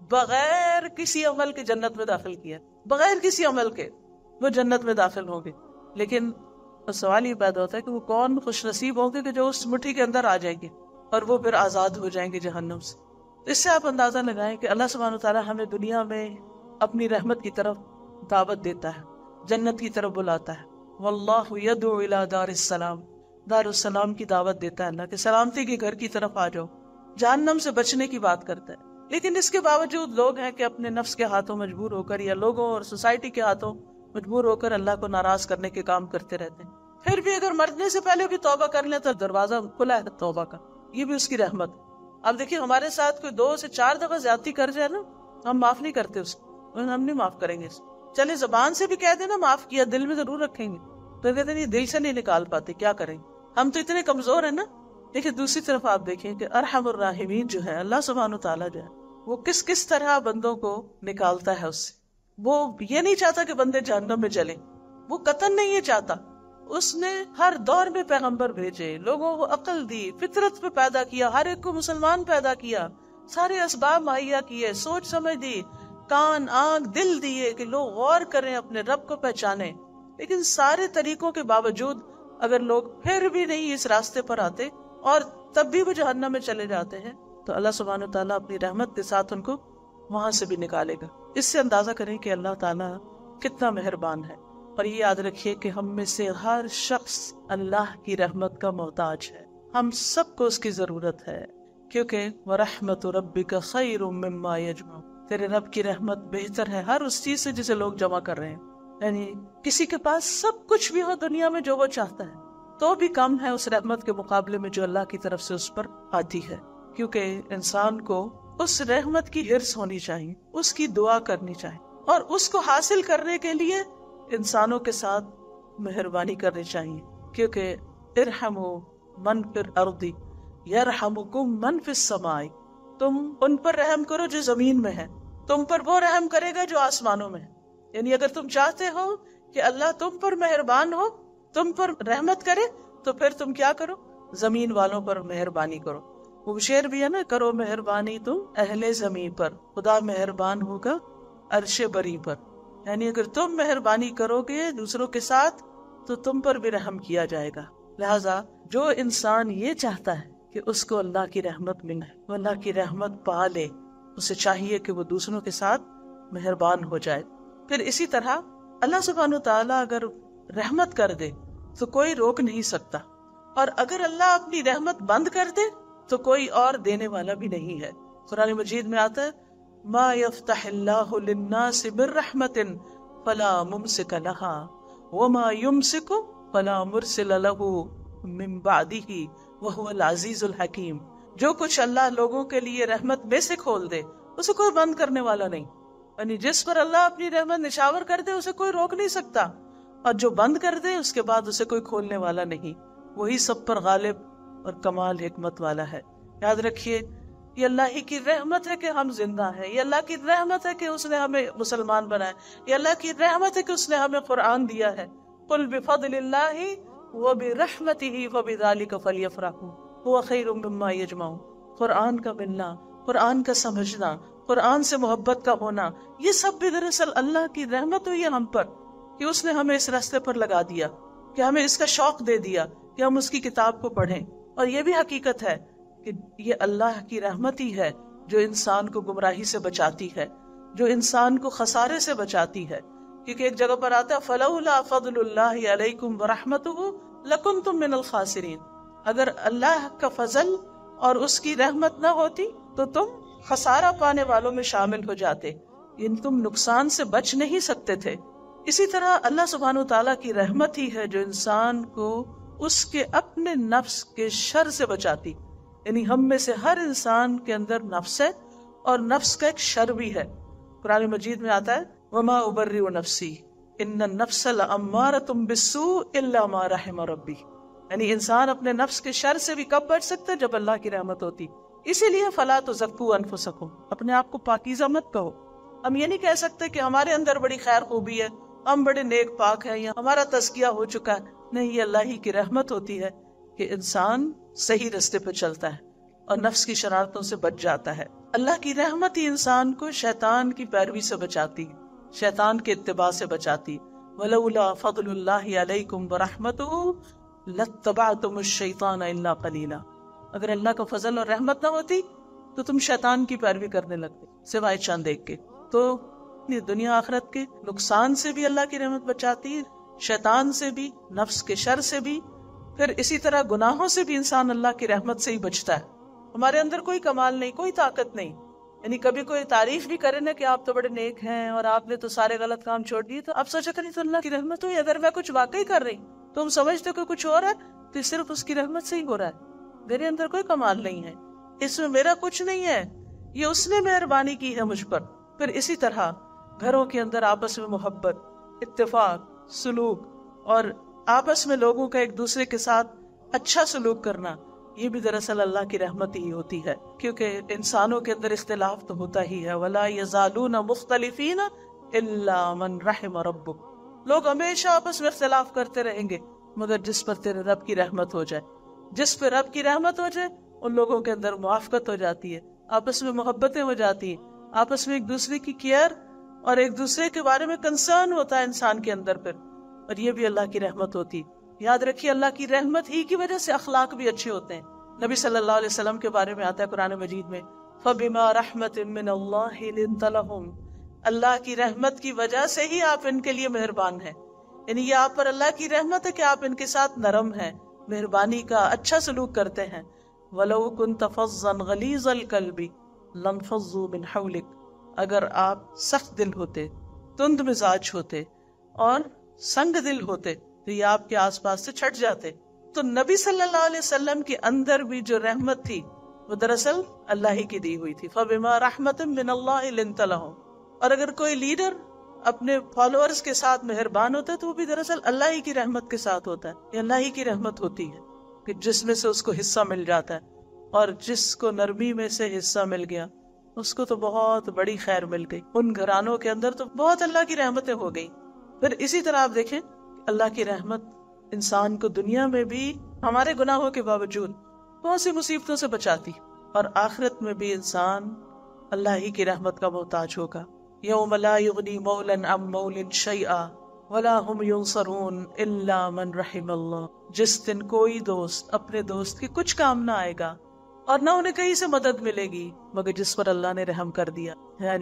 Speaker 1: بغیر کسی عمل کے جنت میں داخل کیا. بغیر کسی عمل کے وہ جنت میں داخل ہوں گے. لیکن سوال یہ پیدا ہوتا ہے کہ وہ کون خوش نصیب ہوں گے کہ جو اس مٹھی کے اندر آ جائیں گے اور وہ پھر آزاد ہو جائیں گے جہنم سے. اس سے آپ اندازہ لگائیں کہ اللہ سبحانہ وتعالیٰ ہمیں دنیا میں اپنی رحمت کی طرف دعوت دیتا ہے، جنت کی طرف بلاتا ہے. واللہ یدعو الی دار السلام، دار السلام کی دعوت دیتا ہے اللہ کہ سلامتی کے گھر کی طرف آ جاؤ. جہنم سے بچنے کی بات کرتا ہے. لیکن اس کے باوجود لوگ ہیں کہ اپنے نفس کے ہاتھوں مجبور ہو کر یا لوگوں اور سوسائٹی کے ہاتھوں مجبور ہو کر اللہ کو ناراض کرنے کے کام کرتے رہتے ہیں. پھر بھی اگر مرنے سے پہلے بھی توبہ کر لیں تو دروازہ کھلا ہے توبہ کا، یہ بھی اس کی رحمت. اب دیکھیں ہمارے ساتھ کوئی دو سے چار دفعہ زیادتی کر جائے نا، ہم معاف نہیں کرتے اس کو، ہم نہیں معاف کریں گے. چلے زبان سے بھی کہہ دیں نا معاف کیا، دل میں ضرور رکھیں گے. تو کہتے ہیں دل سے نہیں نکال پاتے، کیا کریں، ہم تو اتنے کمزور ہیں نا. لیکن دوسری طرف آپ دیکھیں کہ ارحم الراحمین جو ہے اللہ سبحانہ تعالیٰ جو ہے وہ کس کس طرح بندوں کو نکالتا ہے اس سے. وہ یہ نہیں چاہتا کہ بندے جہنم میں چلیں، وہ قطعاً نہیں یہ چاہتا. اس نے ہر دور میں پیغمبر بھیجے، لوگوں کو عقل دی، فطرت پہ پیدا کیا، ہر ایک کو مسلمان پیدا کیا، سارے اسباب مہیا کیے، سوچ سمجھ دی، کان آنکھ دل دیے کہ لوگ غور کریں، اپنے رب کو پہچانے. لیکن سارے طریقوں کے باوجود اگر لوگ پھر بھی نہیں اس راستے پر آتے اور تب بھی وہ جہنم میں چلے جاتے ہیں تو اللہ سبحانہ تعالیٰ اپنی رحمت کے ساتھ ان کو وہاں سے بھی نکالے گا. اس سے اندازہ کریں کہ اللہ تعالیٰ کتنا مہربان ہے. اور یہ یاد رکھیے کہ ہم میں سے ہر شخص اللہ کی رحمت کا محتاج ہے. ہم سب کو اس کی ضرورت ہے، کیونکہ وَرَحْمَةُ رَبِّكَ خَيْرٌ مِّمَّا يَجْمَعُونَ، تیرے رب کی رحمت بہتر ہے ہر اس چیز سے جسے لوگ جمع کر رہے ہیں. یعنی کسی کے پاس سب کچھ بھی ہو دنیا میں جو وہ چاہتا ہے تو بھی کم ہے اس رحمت کے مقابلے میں جو اللہ کی طرف سے اس پر آتی ہے. کیونکہ انسان کو اس رحمت کی حرص ہونی چاہیے، اس کی دعا کرنی چاہیے، اور اس کو حاصل کرنے کے لیے انسانوں کے ساتھ مہربانی کرنی چاہیے. کیونکہ ارحموا من فی الارض یرحمکم من فی السماء، تم ان پر رحم کرو جو زمین میں ہے، تم پر وہ رحم کرے گا جو آسمانوں میں ہے. یعنی اگر تم چاہتے ہو کہ اللہ تم پر مہربان ہو، تم پر رحمت کرے، تو پھر تم کیا کرو؟ زمین والوں پر مہربانی کرو. وہ شعر بھی ہے نا، کرو مہربانی تم اہل زمین پر، خدا مہربان ہوگا عرش بری پر. یعنی اگر تم مہربانی کرو گے دوسروں کے ساتھ تو تم پر بھی رحم کیا جائے گا. لہذا جو انسان یہ چاہتا ہے کہ اس کو اللہ کی رحمت ملے، وہ اللہ کی رحمت پا لے، اسے چاہیے کہ وہ دوسروں کے ساتھ مہربان ہو جائے. پھر اسی طرح اللہ سبحانہ تعالیٰ اگر رحمت کر دے تو کوئی روک نہیں سکتا، اور اگر اللہ اپنی رحمت بند کر دے تو کوئی اور دینے والا بھی نہیں ہے۔ قرآن مجید میں آتا ہے ما یفتح اللہ للناس من رحمت فلا ممسک لها وما یمسک فلا مرسل له من بعدہ وہو العزیز الحکیم۔ جو کچھ اللہ لوگوں کے لیے رحمت میں سے کھول دے اسے کوئی بند کرنے والا نہیں، یعنی جس پر اللہ اپنی رحمت نشاور کر دے اسے کوئی روک نہیں سکتا، اور جو بند کر دے اس کے بعد اسے کوئی کھولنے والا نہیں، وہی سب پر غالب اور کمال حکمت والا ہے۔ یاد رکھیے یہ اللہ ہی کی رحمت ہے کہ ہم زندہ ہیں، یہ اللہ کی رحمت ہے کہ اس نے ہمیں مسلمان بنایا، یہ اللہ کی رحمت ہے کہ اس نے ہمیں قرآن دیا ہے۔ قل بفضل اللہ وبرحمتہ فبذلک فلیفرحوا هو خیر مما یجمعون۔ قرآن کا ملنا، قرآن کا سمجھنا، قرآن سے محبت کا ہونا، یہ سب بھی دراصل اللہ کی رحمت ہوئی ہے ہم پر، کہ اس نے ہمیں اس راستے پر لگا دیا، کہ ہمیں اس کا شوق دے دیا کہ ہم اس کی کتاب کو پڑھیں۔ اور یہ بھی حقیقت ہے کہ یہ اللہ کی رحمت ہی ہے جو انسان کو گمراہی سے بچاتی ہے، جو انسان کو خسارے سے بچاتی ہے، کیونکہ ایک جگہ پر آتا ہے فلولا فضل اللہ علیکم ورحمتہ لکنتم من الخاسرین۔ اگر اللہ کا فضل اور اس کی رحمت نہ ہوتی تو تم خسارہ پانے والوں میں شامل ہو جاتے، یعنی تم نقصان سے بچ نہیں سکتے تھے۔ اسی طرح اللہ سبحانہ وتعالیٰ کی رحمت ہی ہے جو انسان کو اس کے اپنے نفس کے شر سے بچاتی، یعنی ہم میں سے ہر انسان کے اندر نفس ہے اور نفس کا ایک شر بھی ہے۔ قرآن مجید میں آتا ہے وما ابرئ نفسی ان النفس لامارۃ بالسوء الا ما رحم ربی، یعنی انسان اپنے نفس کے شر سے بھی کب بچ سکتا ہے؟ جب اللہ کی رحمت ہوتی۔ اسی لیے فلا تزکوا انفسکم، اپنے آپ کو پاکیزہ مت کہو۔ ہم یہ نہیں کہہ سکتے کہ ہمارے اندر بڑی خیر خوبی ہے، ہم بڑے نیک پاک ہیں یا ہمارا تزکیہ ہو چکا ہے۔ نہیں، یہ اللہ ہی کی رحمت ہوتی ہے کہ انسان صحیح راستے پہ چلتا ہے اور نفس کی شرارتوں سے بچ جاتا ہے۔ اللہ کی رحمت ہی انسان کو شیطان کی پیروی سے بچاتی، شیطان کے اتباع سے بچاتی۔ ولولا فضل اللہ علیکم ورحمتہ لاتبعتم الشیطان الا قلیلا۔ اگر اللہ کا فضل اور رحمت نہ ہوتی تو تم شیطان کی پیروی کرنے لگتے سوائے چند ایک کے۔ تو دنیا آخرت کے نقصان سے بھی اللہ کی رحمت بچاتی ہے، شیطان سے بھی، نفس کے شر سے بھی، پھر اسی طرح گناہوں سے بھی انسان اللہ کی رحمت سے ہی بچتا ہے۔ ہمارے اندر کوئی کمال نہیں، کوئی طاقت نہیں، یعنی کبھی کوئی تعریف بھی کرے نا کہ آپ تو بڑے نیک ہیں اور آپ نے تو سارے غلط کام چھوڑ دیے، تو آپ سوچا کریں تو اللہ کی رحمت ہوئی۔ اگر میں کچھ واقعی کر رہی تو ہم سمجھتے کہ کچھ ہو رہا ہے تو صرف اس کی رحمت سے ہی ہو رہا ہے، میرے اندر کوئی کمال نہیں ہے، اس میں میرا کچھ نہیں ہے، یہ اس نے مہربانی کی ہے مجھ پر۔ پھر اسی طرح گھروں کے اندر آپس میں محبت، اتفاق، سلوک اور آپس میں لوگوں کا ایک دوسرے کے ساتھ اچھا سلوک کرنا، یہ بھی دراصل اللہ کی رحمت ہی ہوتی ہے، کیونکہ انسانوں کے اندر اختلاف تو ہوتا ہی ہے۔ وَلَا يَزَالُونَ مُخْتَلِفِينَ إِلَّا مَنْ رَحِمَ رَبُّكَ، لوگ ہمیشہ آپس میں اختلاف کرتے رہیں گے مگر جس پر تیرے رب کی رحمت ہو جائے، جس پہ رب کی رحمت ہو جائے ان لوگوں کے اندر موافقت ہو جاتی ہے، آپس میں محبتیں ہو جاتی ہیں، آپس میں ایک دوسرے کی کیئر اور ایک دوسرے کے بارے میں کنسرن ہوتا ہے انسان کے اندر پھر، اور یہ بھی اللہ کی رحمت ہوتی۔ یاد رکھیے اللہ کی رحمت ہی کی وجہ سے اخلاق بھی اچھے ہوتے ہیں۔ نبی صلی اللہ علیہ وسلم کے بارے میں آتا ہے قرآن مجید میں فَبِمَا رَحْمَةٍ مِّنَ اللَّهِ لِنْتَ لَهُمْ، اللہ کی رحمت کی وجہ سے ہی آپ ان کے لیے مہربان ہیں، یعنی یہ آپ پر اللہ کی رحمت ہے کہ آپ ان کے ساتھ نرم ہیں، مہربانی کا اچھا سلوک کرتے ہیں۔ وَلَوْ كُنْتَ فَظًّا غَلِيظَ الْقَلْبِ لَانفَضُّوا مِنْ حَوْلِكَ، اگر آپ سخت دل ہوتے، تند مزاج ہوتے اور سنگ دل ہوتے تو یہ آپ کے آس پاس سے چھٹ جاتے۔ تو نبی صلی اللہ علیہ وسلم کے اندر بھی جو رحمت تھی وہ دراصل اللہ ہی کی دی ہوئی تھی۔ فَبِمَا رَحْمَةٍ مِّنَ اللَّهِ لِنْتَ لَهُمْ، اور اگر کوئی لیڈر اپنے فالوورز کے ساتھ مہربان ہوتا ہے تو وہ بھی دراصل اللہ ہی کی رحمت کے ساتھ ہوتا ہے، یہ اللہ ہی کی رحمت ہوتی ہے کہ جس میں سے اس کو حصہ مل جاتا ہے، اور جس کو نرمی میں سے حصہ مل گیا اس کو تو بہت بڑی خیر مل گئی، ان گھرانوں کے اندر تو بہت اللہ کی رحمتیں ہو گئی۔ پھر اسی طرح آپ دیکھیں اللہ کی رحمت انسان کو دنیا میں بھی ہمارے گناہوں کے باوجود بہت سی مصیبتوں سے بچاتی، اور آخرت میں بھی انسان اللہ ہی کی رحمت کا محتاج ہوگا۔ یوم لا یغنی مولا عن مول شیئا ولا هم ینصرون الا من رحم اللہ، جس دن کوئی دوست اپنے دوست کی کچھ کام نہ آئے گا اور نہ انہیں کہیں سے مدد ملے گی مگر جس پر اللہ نے رحم کر دیا، یعنی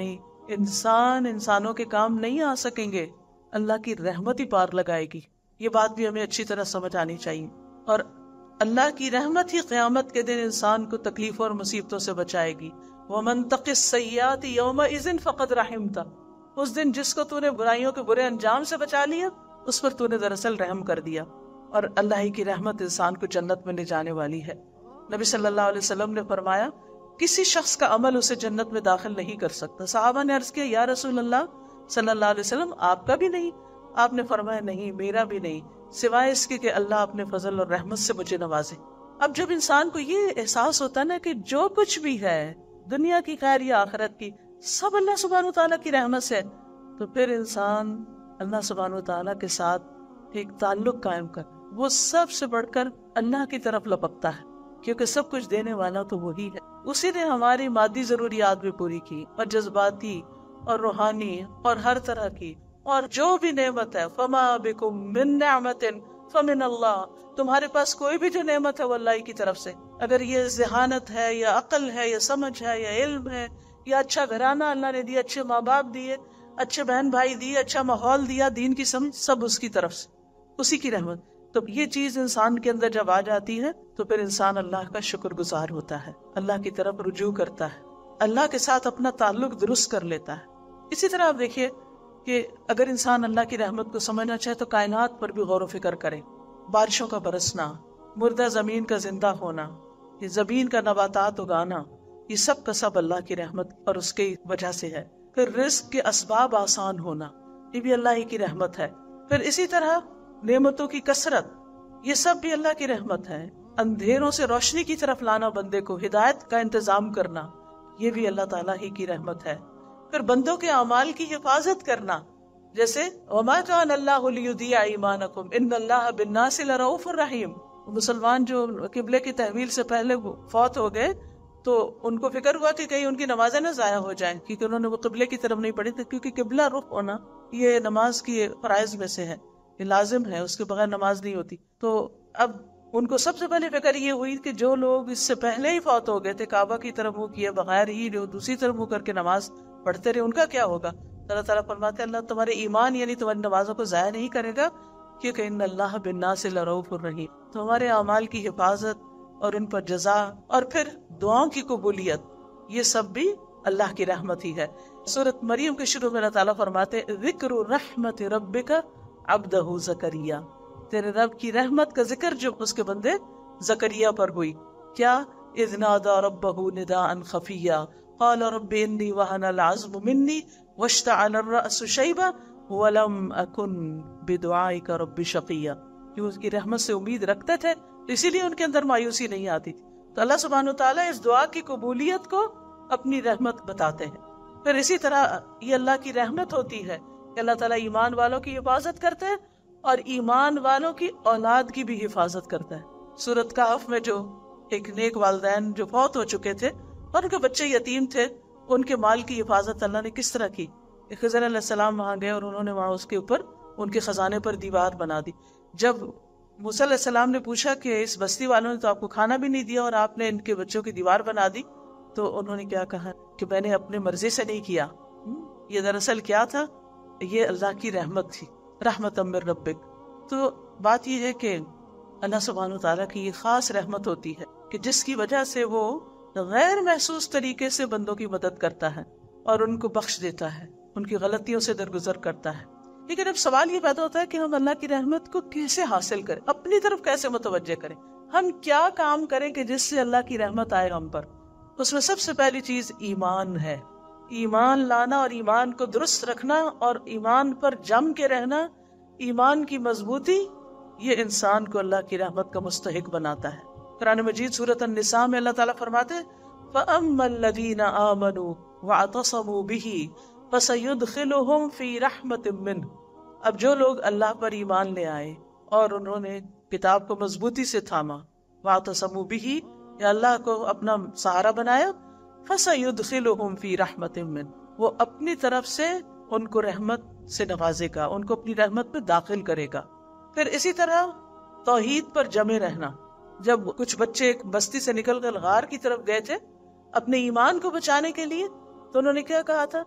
Speaker 1: انسان انسانوں کے کام نہیں آ سکیں گے، اللہ کی رحمت ہی پار لگائے گی. یہ بات بھی ہمیں اچھی طرح سمجھ آنی چاہیے. اور اللہ کی رحمت ہی قیامت کے دن انسان کو تکلیفوں اور مصیبتوں سے بچائے گی. وَمَن تَقِ السَّيِّئَاتِ يَوْمَئِذٍ فَقَدْ رَحِمْتَ، اس دن جس کو تو نے برائیوں کے برے انجام سے بچا لیا، اس پر تو نے دراصل رحم کر دیا. اور اللہ ہی کی رحمت انسان کو جنت میں لے جانے والی ہے. نبی صلی اللہ علیہ وسلم نے فرمایا کسی شخص کا عمل اسے جنت میں داخل نہیں کر سکتا. صحابہ نے عرض کیا یا رسول اللہ صلی اللہ علیہ وسلم آپ کا بھی نہیں؟ آپ نے فرمایا نہیں، میرا بھی نہیں، سوائے اس کے کہ اللہ اپنے فضل اور رحمت سے مجھے نوازے. اب جب انسان کو یہ احساس ہوتا نا کہ جو کچھ بھی ہے دنیا کی خیر یا آخرت کی سب اللہ سبحانہ وتعالیٰ کی رحمت سے، تو پھر انسان اللہ سبحانہ وتعالیٰ کے ساتھ ایک تعلق قائم کر وہ سب سے بڑھ کر اللہ کی طرف لپکتا ہے، کیونکہ سب کچھ دینے والا تو وہی ہے. اسی نے ہماری مادی ضروریات بھی پوری کی اور جذباتی اور روحانی اور ہر طرح کی، اور جو بھی نعمت ہے فما بکم من نعمت فمن اللہ، تمہارے پاس کوئی بھی جو نعمت ہے وہ اللہ کی طرف سے. اگر یہ ذہانت ہے یا عقل ہے یا سمجھ ہے یا علم ہے یا اچھا گھرانہ اللہ نے دیا، اچھے ماں باپ دیے، اچھے بہن بھائی دیے، اچھا ماحول دیا، دین کی سمجھ، سب اس کی طرف سے، اسی کی رحمت. تو یہ چیز انسان کے اندر جب آ جاتی ہے تو پھر انسان اللہ کا شکر گزار ہوتا ہے، اللہ کی طرف رجوع کرتا ہے، اللہ کے ساتھ اپنا تعلق درست کر لیتا ہے. اسی طرح آپ دیکھیے کہ اگر انسان اللہ کی رحمت کو سمجھنا چاہے تو کائنات پر بھی غور و فکر کرے. بارشوں کا برسنا، مردہ زمین کا زندہ ہونا، یہ زمین کا نباتات اگانا، یہ سب کا سب اللہ کی رحمت اور اس کی وجہ سے ہے. پھر رزق کے اسباب آسان ہونا، یہ بھی اللہ ہی کی رحمت ہے. پھر اسی طرح نعمتوں کی کثرت، یہ سب بھی اللہ کی رحمت ہے. اندھیروں سے روشنی کی طرف لانا، بندے کو ہدایت کا انتظام کرنا، یہ بھی اللہ تعالیٰ ہی کی رحمت ہے. پھر بندوں کے اعمال کی حفاظت کرنا، جیسے وَمَا كَانَ اللَّهُ لِيُضِيعَ إِيمَانَكُمْ إِنَّ اللَّهَ بِالنَّاسِ لَرَءُوفٌ رَحِيمٌ. مسلمان جو قبلے کی تحویل سے پہلے فوت ہو گئے تو ان کو فکر ہوا کہ کہیں ان کی نمازیں نہ ضائع ہو جائیں، کیونکہ انہوں نے وہ قبلے کی طرف نہیں پڑھی تھی. کیونکہ قبلہ رخ ہونا یہ نماز کی فرائض میں سے ہے، یہ لازم ہے، اس کے بغیر نماز نہیں ہوتی. تو اب ان کو سب سے پہلے فکر یہ ہوئی کہ جو لوگ اس سے پہلے ہی فوت ہو گئے تھے، کعبہ کی طرف منہ کیے بغیر ہی جو دوسری طرف منہ کر کے نماز پڑھتے رہے، ان کا کیا ہوگا؟ اللہ تعالیٰ فرماتے ہیں اللہ تمہارے ایمان یعنی تمہاری نمازوں کو ضائع نہیں کرے گا، کیونکہ ان اللہ بالناس لرؤوف رحیم. تو ہمارے اعمال کی حفاظت اور ان پر جزا اور پھر دعاؤں کی قبولیت، یہ سب بھی اللہ کی رحمت ہی ہے. سورۃ مریم کے شروع میں اللہ تعالیٰ فرماتے ذکر رحمت ربک عبدہ زکریا، تیرے رب کی رحمت کا ذکر جو اس کے بندے زکریا پر ہوئی. کیا؟ اذ نادى ربہ نداء خفیا قال رب انی وہن العظم منی واشتعل الرأس شیبا ولم اکن بدعائک رب شقیا. کہ اس کی رحمت سے امید رکھتے تھے تو اسی لیے ان کے اندر مایوسی نہیں آتی تھی. تو اللہ سبحانہ وتعالیٰ اس دعا کی قبولیت کو اپنی رحمت بتاتے ہیں. پھر اسی طرح یہ اللہ کی رحمت ہوتی ہے کہ اللہ تعالیٰ ایمان والوں کی حفاظت کرتے ہیں اور ایمان والوں کی اولاد کی بھی حفاظت کرتا ہے. سورۃ کہف میں جو ایک نیک والدین جو فوت ہو چکے تھے اور ان کے بچے یتیم تھے، ان کے مال کی حفاظت اللہ نے کس طرح کی؟ خضر علیہ السلام وہاں گئے اور انہوں نے وہاں اس کے اوپر ان کے خزانے پر دیوار بنا دی. جب موسیٰ علیہ السلام نے پوچھا کہ اس بستی والوں نے تو آپ کو کھانا بھی نہیں دیا اور آپ نے ان کے بچوں کی دیوار بنا دی، تو انہوں نے کیا کہا کہ میں نے اپنے مرضی سے نہیں کیا. یہ دراصل کیا تھا؟ یہ اللہ کی رحمت تھی، رحمت من ربک. تو بات یہ ہے کہ اللہ سبحانہ وتعالیٰ کی یہ خاص رحمت ہوتی ہے کہ جس کی وجہ سے وہ غیر محسوس طریقے سے بندوں کی مدد کرتا ہے اور ان کو بخش دیتا ہے، ان کی غلطیوں سے درگزر کرتا ہے. لیکن اب سوال یہ پیدا ہوتا ہے کہ ہم اللہ کی رحمت کو کیسے حاصل کریں، اپنی طرف کیسے متوجہ کریں، ہم کیا کام کریں کہ جس سے اللہ کی رحمت آئے ہم پر. اس میں سب سے پہلی چیز ایمان ہے. ایمان لانا اور ایمان کو درست رکھنا اور ایمان پر جم کے رہنا، ایمان کی مضبوطی، یہ انسان کو اللہ کی رحمت کا مستحق بناتا ہے. قرآن مجید سورۃ النساء میں اللہ تعالیٰ فرماتے ہیں فَأَمَّا الَّذِينَ آمَنُوا وَاعْتَصَمُوا بِهِ فَسَيُدْخِلُهُمْ فِي رَحْمَةٍ مِّنْهُ. اب جو لوگ اللہ پر ایمان لے آئے اور انہوں نے کتاب کو مضبوطی سے تھاما، وَاعْتَصَمُوا بِهِ، یا اللہ کو اپنا سہارا بنایا، فَسَيُدْخِلُهُمْ فِي رَحْمَةٍ مِّنْهُ، وہ اپنی طرف سے ان کو رحمت سے نوازے گا، ان کو اپنی رحمت میں داخل کرے گا. پھر اسی طرح توحید پر جمے رہنا. جب کچھ بچے ایک بستی سے نکل کر غار کی طرف گئے تھے اپنے ایمان کو بچانے کے لیے، تو انہوں نے کیا کہا تھا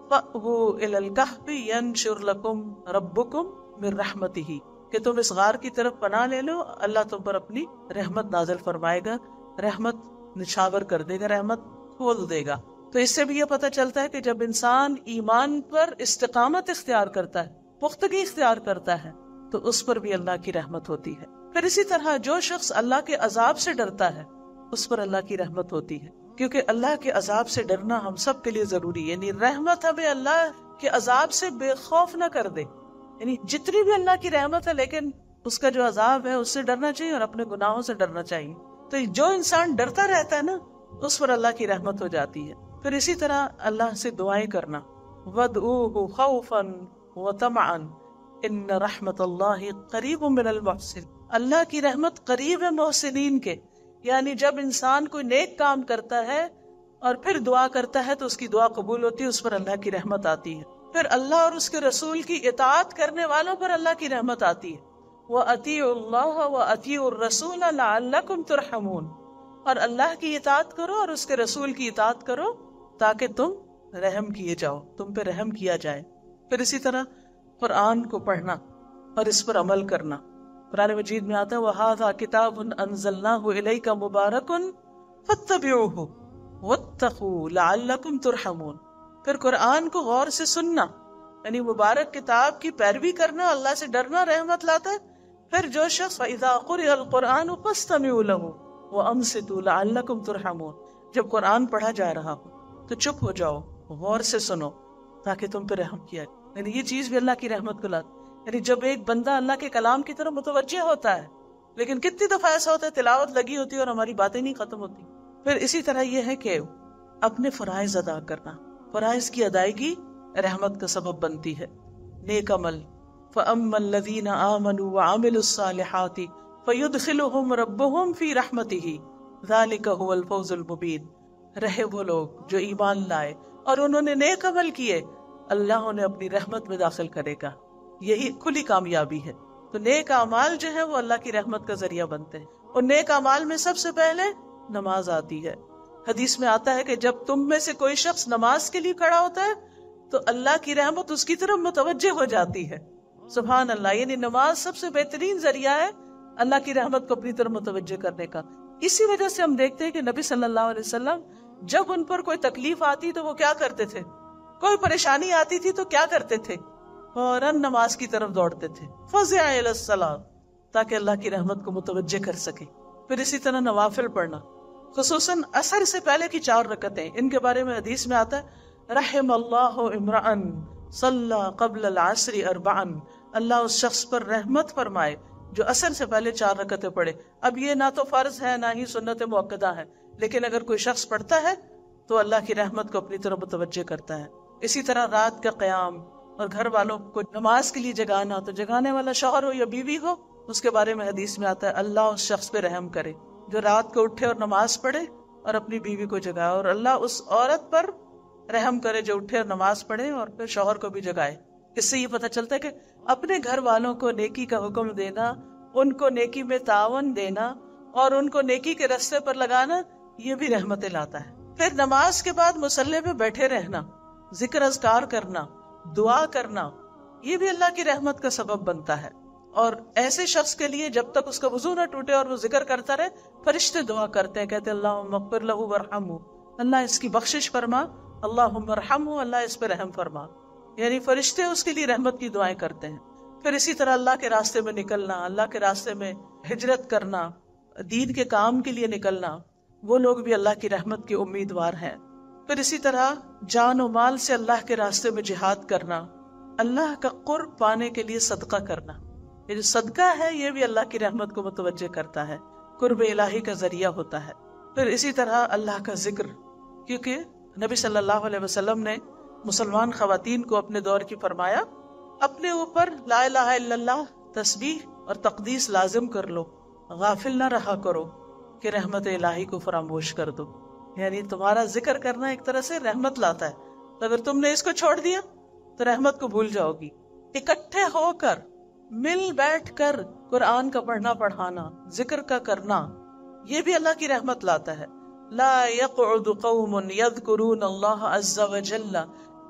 Speaker 1: فَأْوُوا إِلَى الْكَهْفِ يَنْشُرْ لَكُمْ رَبُّكُمْ مِنْ رَحْمَتِهِ کہ تم اس غار کی طرف پناہ لے لو، اللہ تم پر اپنی رحمت نازل فرمائے گا، رحمت نچھاور کر دے گا، رحمت کھول دے گا۔ تو اس سے بھی یہ پتہ چلتا ہے کہ جب انسان ایمان پر استقامت اختیار کرتا ہے، پختگی اختیار کرتا ہے، تو اس پر بھی اللہ کی رحمت ہوتی ہے۔ پھر اسی طرح جو شخص اللہ کے عذاب سے ڈرتا ہے اس پر اللہ کی رحمت ہوتی ہے، کیونکہ اللہ کے عذاب سے ڈرنا ہم سب کے لیے ضروری ہے۔ یعنی رحمت ہمیں اللہ کے عذاب سے بے خوف نہ کر دے، یعنی جتنی بھی اللہ کی رحمت ہے لیکن اس کا جو عذاب ہے اس سے ڈرنا چاہیے اور اپنے گناہوں سے ڈرنا چاہیے۔ تو جو انسان ڈرتا رہتا ہے نا اس پر اللہ کی رحمت ہو جاتی ہے۔ پھر اسی طرح اللہ سے دعائیں کرنا، وَادْعُوهُ خَوْفًا وَطَمَعًا إِنَّ رَحْمَتَ اللَّهِ قَرِيبٌ مِّنَ الْمُحْسِنِينَ۔ اللہ کی رحمت قریب ہے محسنین کے، یعنی جب انسان کوئی نیک کام کرتا ہے اور پھر دعا کرتا ہے تو اس کی دعا قبول ہوتی ہے، اس پر اللہ کی رحمت آتی ہے۔ پھر اللہ اور اس کے رسول کی اطاعت کرنے والوں پر اللہ کی رحمت آتی ہے۔ وَأَطِيعُوا اللَّهَ وَأَطِيعُوا الرَّسُولَ لَعَلَّكُمْ تُرْحَمُونَ، اور اللہ کی اطاعت کرو اور اس کے رسول کی اطاعت کرو تاکہ تم رحم کیے جاؤ، تم پہ رحم کیا جائے۔ پھر اسی طرح قرآن کو پڑھنا اور اس پر عمل کرنا۔ قرآن مجید میں آتا ہے وَهَذَا كِتَابٌ أَنزَلْنَاهُ إِلَيْكَ مُبَارَكٌ فَاتَّبِعُوهُ وَاتَّقُوا لَعَلَّكُمْ تُرْحَمُونَ۔ پھر قرآن کو غور سے سننا، یعنی مبارک کتاب کی پیروی کرنا، اللہ سے ڈرنا رحمت لاتا ہے۔ پھر جو شخص فَإِذَا قُرِئَ الْقُرْآنُ فَاسْتَمِعُوا لَهُ وَأَنصِتُوا لَعَلَّكُمْ تُرْحَمُونَ۔ جب قرآن پڑھا جا رہا ہو تو چپ ہو جاؤ، غور سے سنو تاکہ تم پہ رحم کیا جائے۔ یعنی یہ چیز بھی اللہ کی رحمت کو لاتی، یعنی جب ایک بندہ اللہ کے کلام کی طرف متوجہ ہوتا ہے، لیکن کتنی دفعہ ایسا ہوتا ہے تلاوت لگی ہوتی ہے اور ہماری باتیں نہیں ختم ہوتی۔ پھر اسی طرح یہ ہے کہ اپنے فرائض ادا کرنا، فرائض کی ادائیگی رحمت کا سبب بنتی ہے۔ نیک عمل، فَأَمَّا الَّذِينَ آمَنُوا وَعَمِلُوا الصَّالِحَاتِ فَيُدْخِلُهُمْ رَبُّهُمْ فِي رَحْمَتِهِ ذَلِكَ هُوَ الْفَوْزُ الْمُبِينُ۔ رہے وہ لوگ جو ایمان لائے اور انہوں نے نیک عمل کیے، اللہ انہیں اپنی رحمت میں داخل کرے گا، یہی کھلی کامیابی ہے۔ تو نیک اعمال جو ہے وہ اللہ کی رحمت کا ذریعہ بنتے ہیں، اور نیک اعمال میں سب سے پہلے نماز آتی ہے۔ حدیث میں آتا ہے کہ جب تم میں سے کوئی شخص نماز کے لیے کھڑا ہوتا ہے تو اللہ کی رحمت اس کی طرف متوجہ ہو جاتی ہے۔ سبحان اللہ، یعنی نماز سب سے بہترین ذریعہ ہے اللہ کی رحمت کو اپنی طرف متوجہ کرنے کا۔ اسی وجہ سے ہم دیکھتے ہیں کہ نبی صلی اللہ علیہ وسلم جب ان پر کوئی تکلیف آتی تو وہ کیا کرتے تھے، کوئی پریشانی آتی تھی تو کیا کرتے تھے، فوراً نماز کی طرف دوڑتے تھے، فزع الی الصلاۃ، تاکہ اللہ کی رحمت کو متوجہ کر سکے۔ پھر اسی طرح نوافل پڑھنا، خصوصاً عصر سے پہلے کی چار رکعتیں، ان کے بارے میں حدیث میں آتا ہے رحم اللہ امرأ صلی قبل العصر اربعا، اللہ اس شخص پر رحمت فرمائے جو عصر سے پہلے چار رکعتیں پڑھے۔ اب یہ نہ تو فرض ہے نہ ہی سنت مؤکدہ ہے، لیکن اگر کوئی شخص پڑھتا ہے تو اللہ کی رحمت کو اپنی طرف متوجہ کرتا ہے۔ اسی طرح رات کا قیام اور گھر والوں کو نماز کے لیے جگانا، تو جگانے والا شوہر ہو یا بیوی ہو، اس کے بارے میں حدیث میں آتا ہے اللہ اس شخص پہ رحم کرے جو رات کو اٹھے اور نماز پڑھے اور اپنی بیوی کو جگائے، اور اللہ اس عورت پر رحم کرے جو اٹھے اور نماز پڑھے اور پھر شوہر کو بھی جگائے۔ اس سے یہ پتہ چلتا ہے کہ اپنے گھر والوں کو نیکی کا حکم دینا، ان کو نیکی میں تعاون دینا اور ان کو نیکی کے راستے پر لگانا، یہ بھی رحمتیں لاتا ہے۔ پھر نماز کے بعد مصلی پہ بیٹھے رہنا، ذکر اذکار کرنا، دعا کرنا، یہ بھی اللہ کی رحمت کا سبب بنتا ہے۔ اور ایسے شخص کے لیے جب تک اس کا وضو نہ ٹوٹے اور وہ ذکر کرتا رہے، فرشتے دعا کرتے ہیں، کہتے ہیں اللہم اغفر لہ ورحمہ، اللہ اس کی بخشش فرما، اللہم ارحمہ، اللہ اس پہ رحم فرما، یعنی فرشتے اس کے لیے رحمت کی دعائیں کرتے ہیں۔ پھر اسی طرح اللہ کے راستے میں نکلنا، اللہ کے راستے میں ہجرت کرنا، دین کے کام کے لیے نکلنا، وہ لوگ بھی اللہ کی رحمت کے امیدوار ہیں۔ پھر اسی طرح جان و مال سے اللہ کے راستے میں جہاد کرنا، اللہ کا قرب پانے کے لیے صدقہ کرنا، یہ جو صدقہ ہے یہ بھی اللہ کی رحمت کو متوجہ کرتا ہے، قرب الہی کا ذریعہ ہوتا ہے۔ پھر اسی طرح اللہ کا ذکر، کیونکہ نبی صلی اللہ علیہ وسلم نے مسلمان خواتین کو اپنے دور کی فرمایا اپنے اوپر لا الہ الا اللہ تسبیح اور تقدیس لازم کر لو، غافل نہ رہا کرو کہ رحمت الہی کو فراموش کر دو، یعنی تمہارا ذکر کرنا ایک طرح سے رحمت لاتا ہے، تو اگر تم نے اس کو چھوڑ دیا تو رحمت کو بھول جاؤ گی۔ اکٹھے ہو کر مل بیٹھ کر قرآن کا پڑھنا پڑھانا، ذکر کا کرنا، یہ بھی اللہ کی رحمت لاتا ہے۔ لا يقعد قوم يذكرون الله عز وجل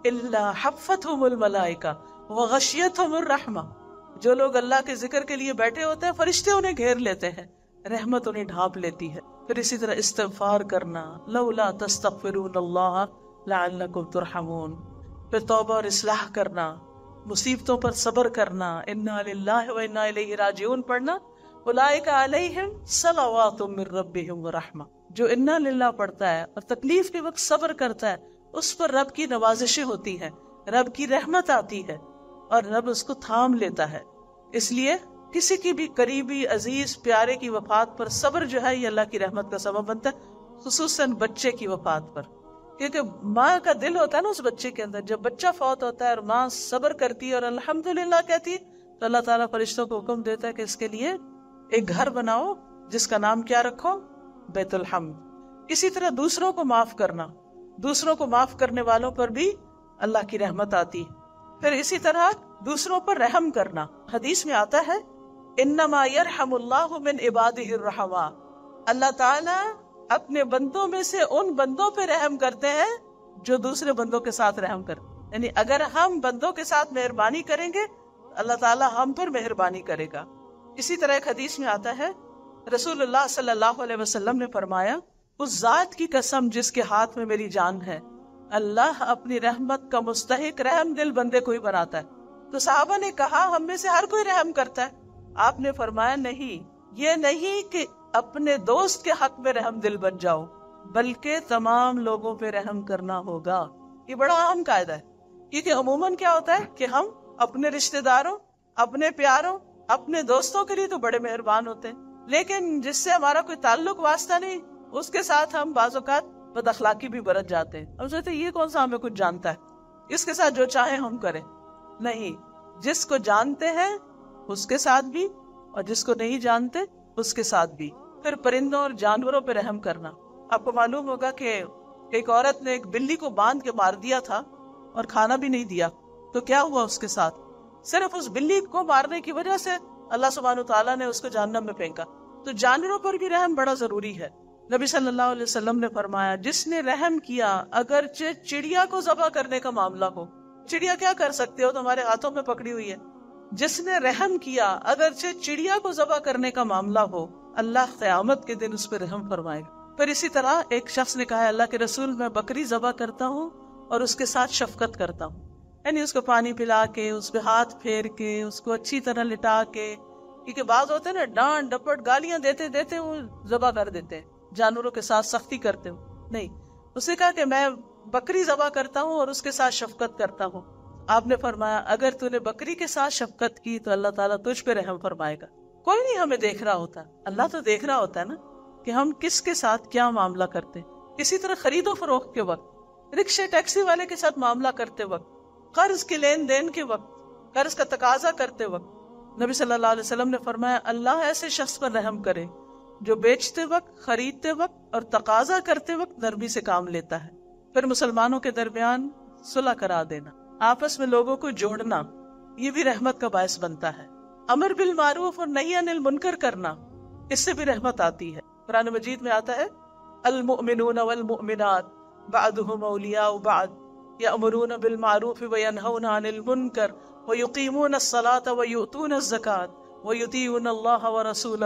Speaker 1: الا حفتهم الملائکہ وغشیتهم الرحمہ. جو لوگ اللہ کے ذکر کے لیے بیٹھے ہوتے ہیں فرشتے انہیں گھیر لیتے ہیں، رحمت انہیں ڈھانپ لیتی ہے. پھر اسی طرح استغفار کرنا، لولا تستغفرون اللہ لعلکم ترحمون. پھر توبہ اور اصلاح کرنا، مصیبتوں پر صبر کرنا، انا للہ و انا الیہ راجعون پڑھنا. اولئک علیہم صلوات من ربہم ورحمہ. جو انا للہ پڑھتا ہے اور تکلیف کے وقت صبر کرتا ہے اس پر رب کی نوازشیں ہوتی ہیں، رب کی رحمت آتی ہے اور رب اس کو تھام لیتا ہے. اس لیے کسی کی بھی قریبی عزیز پیارے کی وفات پر صبر جو ہے یہ اللہ کی رحمت کا سبب بنتا ہے، خصوصاً بچے کی وفات پر. کیونکہ ماں کا دل ہوتا ہے نا اس بچے کے اندر. جب بچہ فوت ہوتا ہے اور ماں صبر کرتی ہے اور الحمدللہ کہتی ہے تو اللہ تعالیٰ فرشتوں کو حکم دیتا ہے کہ اس کے لیے ایک گھر بناؤ جس کا نام کیا رکھو؟ بیت الحمد. اسی طرح دوسروں کو معاف کرنا، دوسروں کو معاف کرنے والوں پر بھی اللہ کی رحمت آتی ہے. پھر اسی طرح دوسروں پر رحم کرنا. حدیث میں آتا ہے انما یرحم اللہ من عبادہ الرحماء. اللہ تعالیٰ اپنے بندوں میں سے ان بندوں پہ رحم کرتے ہیں جو دوسرے بندوں کے ساتھ رحم کرتے ہیں. یعنی اگر ہم بندوں کے ساتھ مہربانی کریں گے اللہ تعالیٰ ہم پر مہربانی کرے گا. اسی طرح ایک حدیث میں آتا ہے رسول اللہ صلی اللہ علیہ وسلم نے فرمایا اس ذات کی قسم جس کے ہاتھ میں میری جان ہے، اللہ اپنی رحمت کا مستحق رحم دل بندے کو ہی بناتا ہے. تو صحابہ نے کہا ہم میں سے ہر کوئی رحم کرتا ہے. آپ نے فرمایا نہیں، یہ نہیں کہ اپنے دوست کے حق میں رحم دل بن جاؤ بلکہ تمام لوگوں پہ رحم کرنا ہوگا. یہ بڑا اہم قاعدہ ہے کیونکہ عموماً کیا ہوتا ہے کہ ہم اپنے رشتہ داروں، اپنے پیاروں، اپنے دوستوں کے لیے تو بڑے مہربان ہوتے ہیں، لیکن جس سے ہمارا کوئی تعلق واسطہ نہیں اس کے ساتھ ہم بعض اوقات بد اخلاقی بھی برت جاتے ہیں. ہم سوچتے ہیں یہ کون سا ہمیں کچھ جانتا ہے، اس کے ساتھ جو چاہیں ہم کریں. نہیں، جس کو جانتے ہیں اس کے ساتھ بھی اور جس کو نہیں جانتے اس کے ساتھ بھی. پھر پرندوں اور جانوروں پہ رحم کرنا. آپ کو معلوم ہوگا کہ ایک عورت نے ایک بلی کو باندھ کے مار دیا تھا اور کھانا بھی نہیں دیا. تو کیا ہوا اس کے ساتھ؟ صرف اس بلی کو مارنے کی وجہ سے اللہ سبحانہ تعالیٰ نے اس کو جہنم میں پھینکا. تو جانوروں پر بھی رحم بڑا ضروری ہے. نبی صلی اللہ علیہ وسلم نے فرمایا جس نے رحم کیا اگرچہ چڑیا کو ذبح کرنے کا معاملہ ہو، چڑیا کیا کر سکتے ہو تمہارے ہاتھوں میں پکڑی ہوئی ہے، جس نے رحم کیا اگرچہ چڑیا کو ذبح کرنے کا معاملہ ہو اللہ قیامت کے دن اس پہ رحم فرمائے گا. پھر اسی طرح ایک شخص نے کہا اللہ کے رسول میں بکری ذبح کرتا ہوں اور اس کے ساتھ شفقت کرتا ہوں، یعنی اس کو پانی پلا کے، اس پہ ہاتھ پھیر کے، اس کو اچھی طرح لٹا کے. کیونکہ بعض ہوتے ہیں نا ڈانٹ ڈپٹ گالیاں دیتے دیتے وہ ذبح کر دیتے ہیں، جانوروں کے ساتھ سختی کرتے ہو نہیں. اسے کہا کہ میں بکری ذبح کرتا ہوں اور اس کے ساتھ شفقت کرتا ہوں. آپ نے فرمایا اگر تو نے بکری کے ساتھ شفقت کی تو اللہ تعالیٰ تجھ پہ رحم فرمائے گا. کوئی نہیں ہمیں دیکھ رہا ہوتا، اللہ تو دیکھ رہا ہوتا ہے نا کہ ہم کس کے ساتھ کیا معاملہ کرتے. اسی طرح خرید و فروخت کے وقت، رکشے ٹیکسی والے کے ساتھ معاملہ کرتے وقت، قرض کے لین دین کے وقت، قرض کا تقاضا کرتے وقت نبی صلی اللہ علیہ وسلم نے فرمایا اللہ ایسے شخص پر رحم کرے جو بیچتے وقت، خریدتے وقت اور تقاضا کرتے وقت نرمی سے کام لیتا ہے. پھر مسلمانوں کے درمیان صلح کرا دینا، آپس میں لوگوں کو جوڑنا، یہ بھی رحمت کا باعث بنتا ہے. امر بالمعروف اور نہی عن المنکر کرنا، اس سے بھی رحمت آتی ہے. قرآن مجید میں آتا ہے المؤمنون والمؤمنات بعضهم اولیاء بعض یأمرون بالمعروف وینہون عن المنکر ویقیمون الصلاة ویؤتون الزکاة ویطیعون اللہ ورسولہ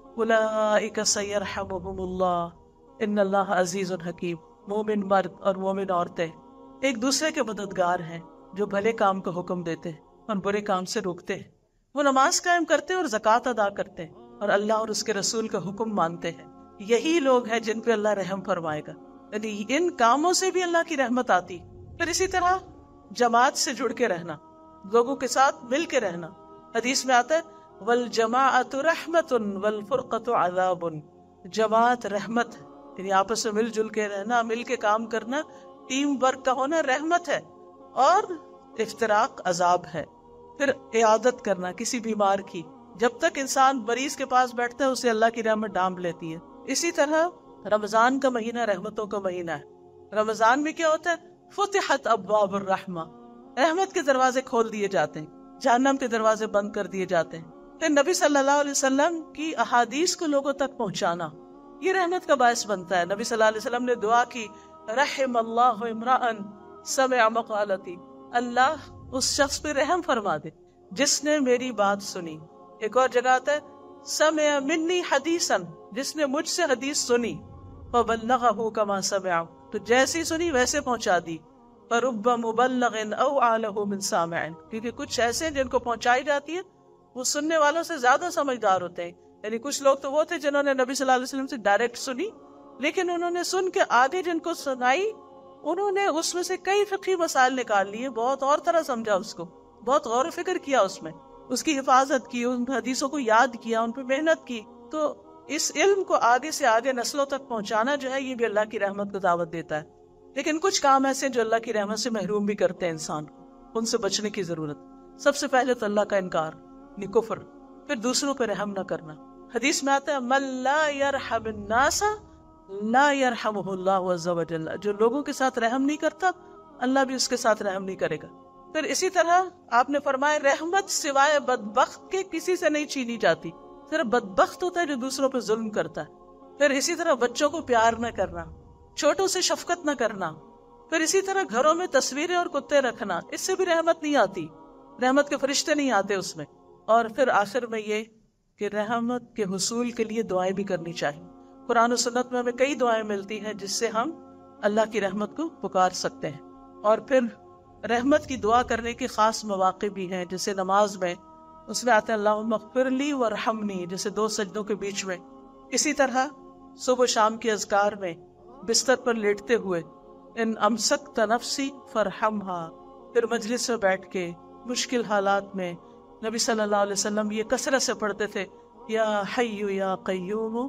Speaker 1: اولئک سیرحمہم اللہ ان اللہ عزیز حکیم. مومن مرد اور مومن عورتیں ایک دوسرے کے مددگار ہیں جو بھلے کام کا حکم دیتے ہیں اور برے کام سے روکتے ہیں. وہ نماز قائم کرتے ہیں اور زکوٰۃ ادا کرتے ہیں اور اللہ اور اس کے رسول کا حکم مانتے ہیں. یہی لوگ ہیں جن پہ اللہ رحم فرمائے گا. یعنی ان کاموں سے بھی اللہ کی رحمت آتی. پھر اسی طرح جماعت سے جڑ کے رہنا، لوگوں کے ساتھ مل کے رہنا. حدیث میں آتا ہے والجماعت رحمت والفرقۃ عذاب. جماعت رحمت ہے، یعنی آپس میں مل جل کے رہنا، مل کے کام کرنا، ٹیم ورک کا ہونا رحمت ہے، اور افتراق عذاب ہے. پھر عیادت کرنا کسی بیمار کی، جب تک انسان مریض کے پاس بیٹھتا ہے اسے اللہ کی رحمت ڈانپ لیتی ہے. اسی طرح رمضان کا مہینہ رحمتوں کا مہینہ ہے. رمضان میں کیا ہوتا ہے فتحت ابواب الرحمہ، رحمت کے دروازے کھول دیے جاتے ہیں، جہنم کے دروازے بند کر دیے جاتے ہیں. پھر نبی صلی اللہ علیہ وسلم کی احادیث کو لوگوں تک پہنچانا یہ رحمت کا باعث بنتا ہے. نبی صلی اللہ علیہ وسلم نے دعا کی رحم اللہ امرأ سمع مقالتی، اللہ اس شخص پہ رحم فرما دے جس نے میری بات سنی۔ ایک اور جگہ آتا ہے سمع منی حدیثا، جس نے مجھ سے حدیث سنی، فبلغہ کما سمع، تو جیسی سنی ویسے پہنچا دی۔ فرب مبلغ او اعلم من سامع، کیونکہ کچھ ایسے ہیں جن کو پہنچائی جاتی ہے وہ سننے والوں سے زیادہ سمجھدار ہوتے ہیں۔ یعنی کچھ لوگ تو وہ تھے جنہوں نے نبی صلی اللہ علیہ وسلم سے ڈائریکٹ سنی، لیکن انہوں نے سن کے آگے جن کو سنائی انہوں نے اس میں سے کئی فقہی مسائل نکال لیے، بہت اور طرح سمجھا اس کو، بہت غور و فکر کیا اس میں، اس کی حفاظت کی، ان حدیثوں کو یاد کیا، ان پہ محنت کی۔ تو اس علم کو آگے سے آگے نسلوں تک پہنچانا جو ہے یہ بھی اللہ کی رحمت کو دعوت دیتا ہے۔ لیکن کچھ کام ایسے جو اللہ کی رحمت سے محروم بھی کرتے ہیں انسان کو، ان سے بچنے کی ضرورت۔ سب سے پہلے تو اللہ کا انکار، یعنی کفر، پھر دوسروں پہ رحم نہ کرنا۔ حدیث میں آتا ہے من لا یرحم الناس لا یرحمہ اللہ عز وجل، جو لوگوں کے ساتھ رحم نہیں کرتا اللہ بھی اس کے ساتھ رحم نہیں کرے گا۔ پھر اسی طرح آپ نے فرمایا رحمت سوائے بدبخت کے کسی سے نہیں چھینی جاتی، صرف بدبخت ہوتا ہے جو دوسروں پہ ظلم کرتا ہے۔ پھر اسی طرح بچوں کو پیار نہ کرنا، چھوٹوں سے شفقت نہ کرنا، پھر اسی طرح گھروں میں تصویریں اور کتے رکھنا، اس سے بھی رحمت نہیں آتی، رحمت کے فرشتے نہیں آتے اس میں۔ اور پھر آخر میں یہ کہ رحمت کے حصول کے لیے دعائیں بھی کرنی چاہیے۔ قرآن و سنت میں ہمیں کئی دعائیں ملتی ہیں جس سے ہم اللہ کی رحمت کو پکار سکتے ہیں۔ اور پھر رحمت کی دعا کرنے کے خاص مواقع بھی ہیں، جیسے نماز میں اس میں آتے ہیں اللہم اغفر لی وارحمنی، جیسے دو سجدوں کے بیچ میں۔ اسی طرح صبح و شام کے اذکار میں بستر پر لیٹتے ہوئے ان امسکت نفسی فرحمہا، پھر مجلس میں بیٹھ کے مشکل حالات میں نبی صلی اللہ علیہ وسلم یہ کثرت سے پڑھتے تھے یا حی یا قیوم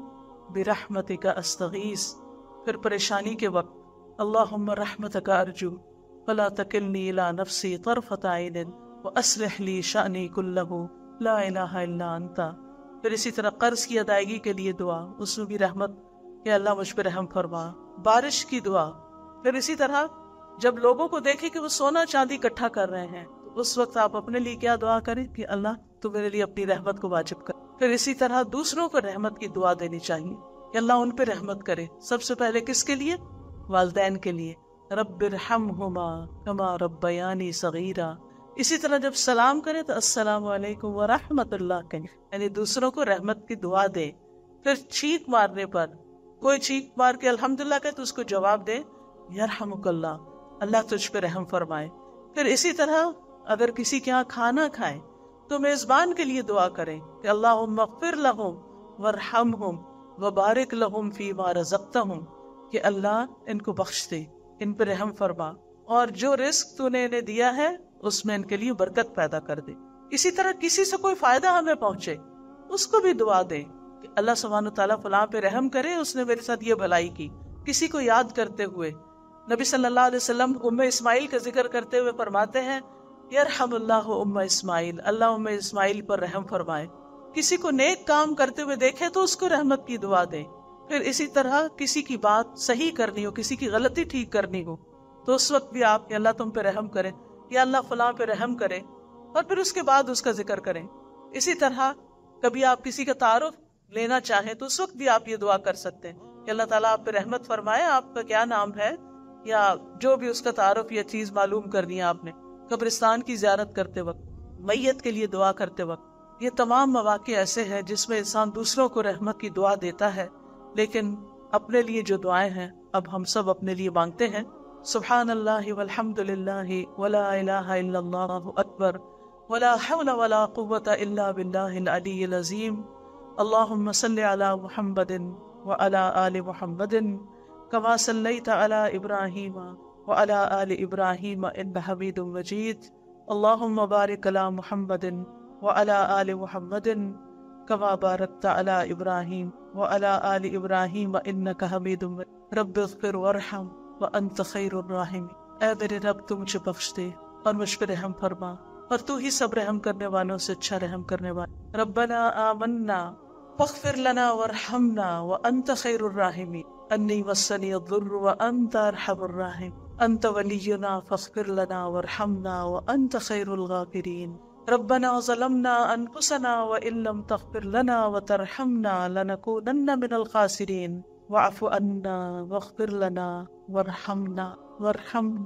Speaker 1: برحمتک استغیث۔ پھر پریشانی کے وقت اللہم رحمتک ارجو فلا تکلنی الی نفسی طرفۃ عین واصلح لی شأنی کلہ لا الہ الا انت۔ پھر اسی طرح قرض کی ادائیگی کے لیے دعا، اس میں بھی رحمت کہ اللہ مجھ پہ رحم فرما۔ بارش کی دعا، پھر اسی طرح جب لوگوں کو دیکھیں کہ وہ سونا چاندی اکٹھا کر رہے ہیں تو اس وقت آپ اپنے لیے کیا دعا کریں کہ اللہ تو میرے لیے اپنی رحمت کو واجب کر۔ پھر اسی طرح دوسروں کو رحمت کی دعا دینی چاہیے کہ اللہ ان پہ رحمت کرے۔ سب سے پہلے کس کے لیے؟ والدین کے لیے، رب ارحمہما کما ربیانی صغیرا۔ اسی طرح جب سلام کرے تو السلام علیکم ورحمۃ اللہ کہیں، یعنی دوسروں کو رحمت کی دعا دے۔ پھر چھینک مارنے پر کوئی چھینک مار کے الحمدللہ کہے تو اس کو جواب دے یرحمک اللہ، اللہ تجھ پہ رحم فرمائے۔ پھر اسی طرح اگر کسی کے ہاں کھانا کھائیں تو میزبان کے لیے دعا کریں کہ اللہم اغفر لہم ورحمہم وبارک لہم فیما رزقتہم، کہ اللہ ان کو بخش دے، ان پہ رحم فرما، اور جو رزق تو نے انہیں دیا ہے اس میں ان کے لیے برکت پیدا کر دے۔ اسی طرح کسی سے کوئی فائدہ ہمیں پہنچے اس کو بھی دعا دیں کہ اللہ سبحانہ تعالیٰ فلاں پہ رحم کرے، اس نے میرے ساتھ یہ بھلائی کی۔ کسی کو یاد کرتے ہوئے نبی صلی اللہ علیہ وسلم ام اسماعیل کا ذکر کرتے ہوئے فرماتے ہیں یرحم اللہ ام اسماعیل، اللہ ام اسماعیل پر رحم فرمائے۔ کسی کو نیک کام کرتے ہوئے دیکھے تو اس کو رحمت کی دعا دیں۔ پھر اسی طرح کسی کی بات صحیح کرنی ہو، کسی کی غلطی ٹھیک کرنی ہو تو اس وقت بھی آپ یا اللہ تم پہ رحم کرے یا اللہ فلاں پہ رحم کرے، اور پھر اس کے بعد اس کا ذکر کریں۔ اسی طرح کبھی آپ کسی کا تعارف لینا چاہیں تو اس وقت بھی آپ یہ دعا کر سکتے ہیں کہ اللہ تعالیٰ آپ پہ رحمت فرمائے، آپ کا کیا نام ہے، یا جو بھی اس کا تعارف یا چیز معلوم کرنی ہے آپ نے۔ قبرستان کی زیارت کرتے وقت، میت کے لیے دعا کرتے وقت، یہ تمام مواقع ایسے ہیں جس میں انسان دوسروں کو رحمت کی دعا دیتا ہے، لیکن اپنے لیے جو دعائیں ہیں اب ہم سب اپنے لیے مانگتے ہیں۔ سبحان اللہ والحمد للہ ولا الہ الا اللہ اکبر ولا حول ولا قوة الا باللہ العلی العظیم۔ اللہم صل علی محمد وعلی آل محمد کما صلیت علی ابراہیم وعلی آل ابراہیم انک حمید مجید۔ اللہم بارک علی محمد وعلی آل محمد کما بارکت علی ابراہیم وعلی آل ابراہیم انک حمید مجید۔ رب اغفر وارحم وانت خیر الراحمین۔ اے میرے رب تو مجھے بخش دے اور مجھ پہ رحم فرما، اور تو ہی سب رحم کرنے والوں سے اچھا رحم کرنے والا۔ ربنا آمنا فاغفر لنا وارحمنا وانت خیر الراحمین۔ انی مسنی الضر وانت ارحم الراحمین۔ انت ولینا فاغفر لنا وارحمنا وانت خیر الغافرین۔ ربنا ظلمنا انفسنا وان لم تغفر لنا وترحمنا لنکونن من الخاسرین۔ واعف عنا واغفر لنا وارحمنا وارحمنا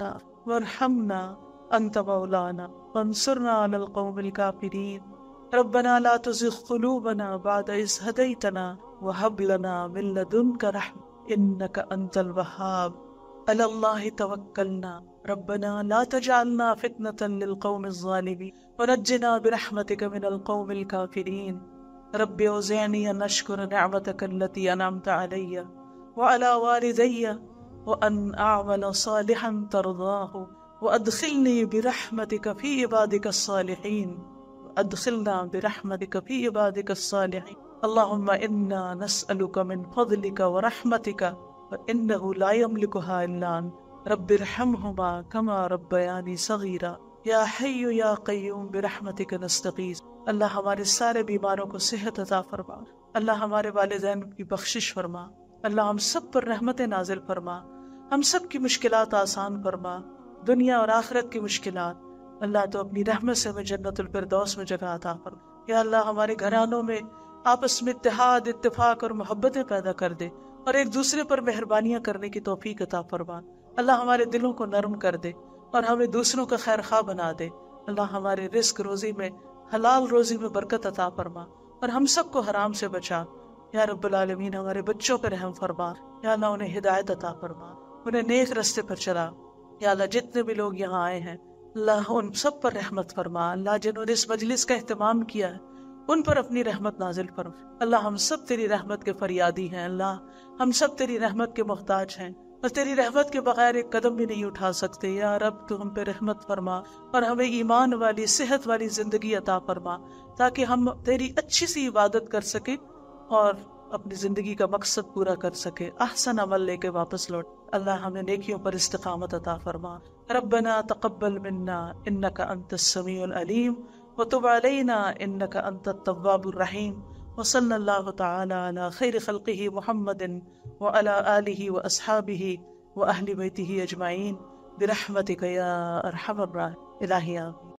Speaker 1: وارحمنا انت مولانا وانصرنا على القوم الكافرين ربنا لا تزغ قلوبنا بعد إذ هديتنا وهب لنا من لدنك رحمة إنك أنت الوهاب على الله توكلنا ربنا لا تجعلنا فتنة للقوم الظالمين ونجنا برحمتك من القوم الكافرين رب أوزعني أن أشكر نعمتك التي أنعمت علي وعلى والدي وأن أعمل صالحا ترضاه وأدخلني برحمتك في عبادك الصالحين وأدخلنا برحمتك في عبادك الصالحين اللهم إنا نسألك من فضلك ورحمتك فإنه لا يملكها إلا أنت رب ارحمهما كما ربياني صغيرا یا حی یا قیوم برحمتک نستغیث۔ اللہ ہمارے سارے بیماروں کو صحت عطا فرما، اللہ ہمارے والدین کی بخشش فرما، اللہ ہم سب پر رحمت نازل فرما، ہم سب کی مشکلات آسان فرما، دنیا اور آخرت کی مشکلات اللہ تو اپنی رحمت سے ہمیں جنت الفردوس میں جگہ عطا فرما۔ یا اللہ ہمارے گھرانوں میں آپس میں اتحاد، اتفاق اور محبتیں پیدا کر دے اور ایک دوسرے پر مہربانیاں کرنے کی توفیق عطا فرما۔ اللہ ہمارے دلوں کو نرم کر دے اور ہمیں دوسروں کا خیر خواہ بنا دے۔ اللہ ہمارے رزق روزی میں، حلال روزی میں برکت عطا فرما اور ہم سب کو حرام سے بچا۔ یا رب العالمین ہمارے بچوں پر رحم فرما، یا اللہ انہیں ہدایت عطا فرما، انہیں نیک رستے پر چلا۔ یا اللہ جتنے بھی لوگ یہاں آئے ہیں اللہ ان سب پر رحمت فرما، اللہ جنہوں نے اس مجلس کا اہتمام کیا ہے ان پر اپنی رحمت نازل فرما۔ اللہ ہم سب تیری رحمت کے فریادی ہیں، اللہ ہم سب تیری رحمت کے محتاج ہیں اور تیری رحمت کے بغیر ایک قدم بھی نہیں اٹھا سکتے۔ یا رب تو ہم پہ رحمت فرما اور ہمیں ایمان والی، صحت والی زندگی عطا فرما تاکہ ہم تیری اچھی سی عبادت کر سکیں اور اپنی زندگی کا مقصد پورا کر سکے، احسن عمل لے کے واپس لوٹ۔ اللہ ہمیں نیکیوں پر استقامت عطا فرما۔ ربنا تقبل منا انك انت السميع العليم وتب علينا انك انت التواب الرحيم وصلى الله تعالى على خير خلقه محمد وعلى آله وأصحابه وأهل بيته أجمعين برحمتك يا أرحم الراحمين۔ الہی آمین۔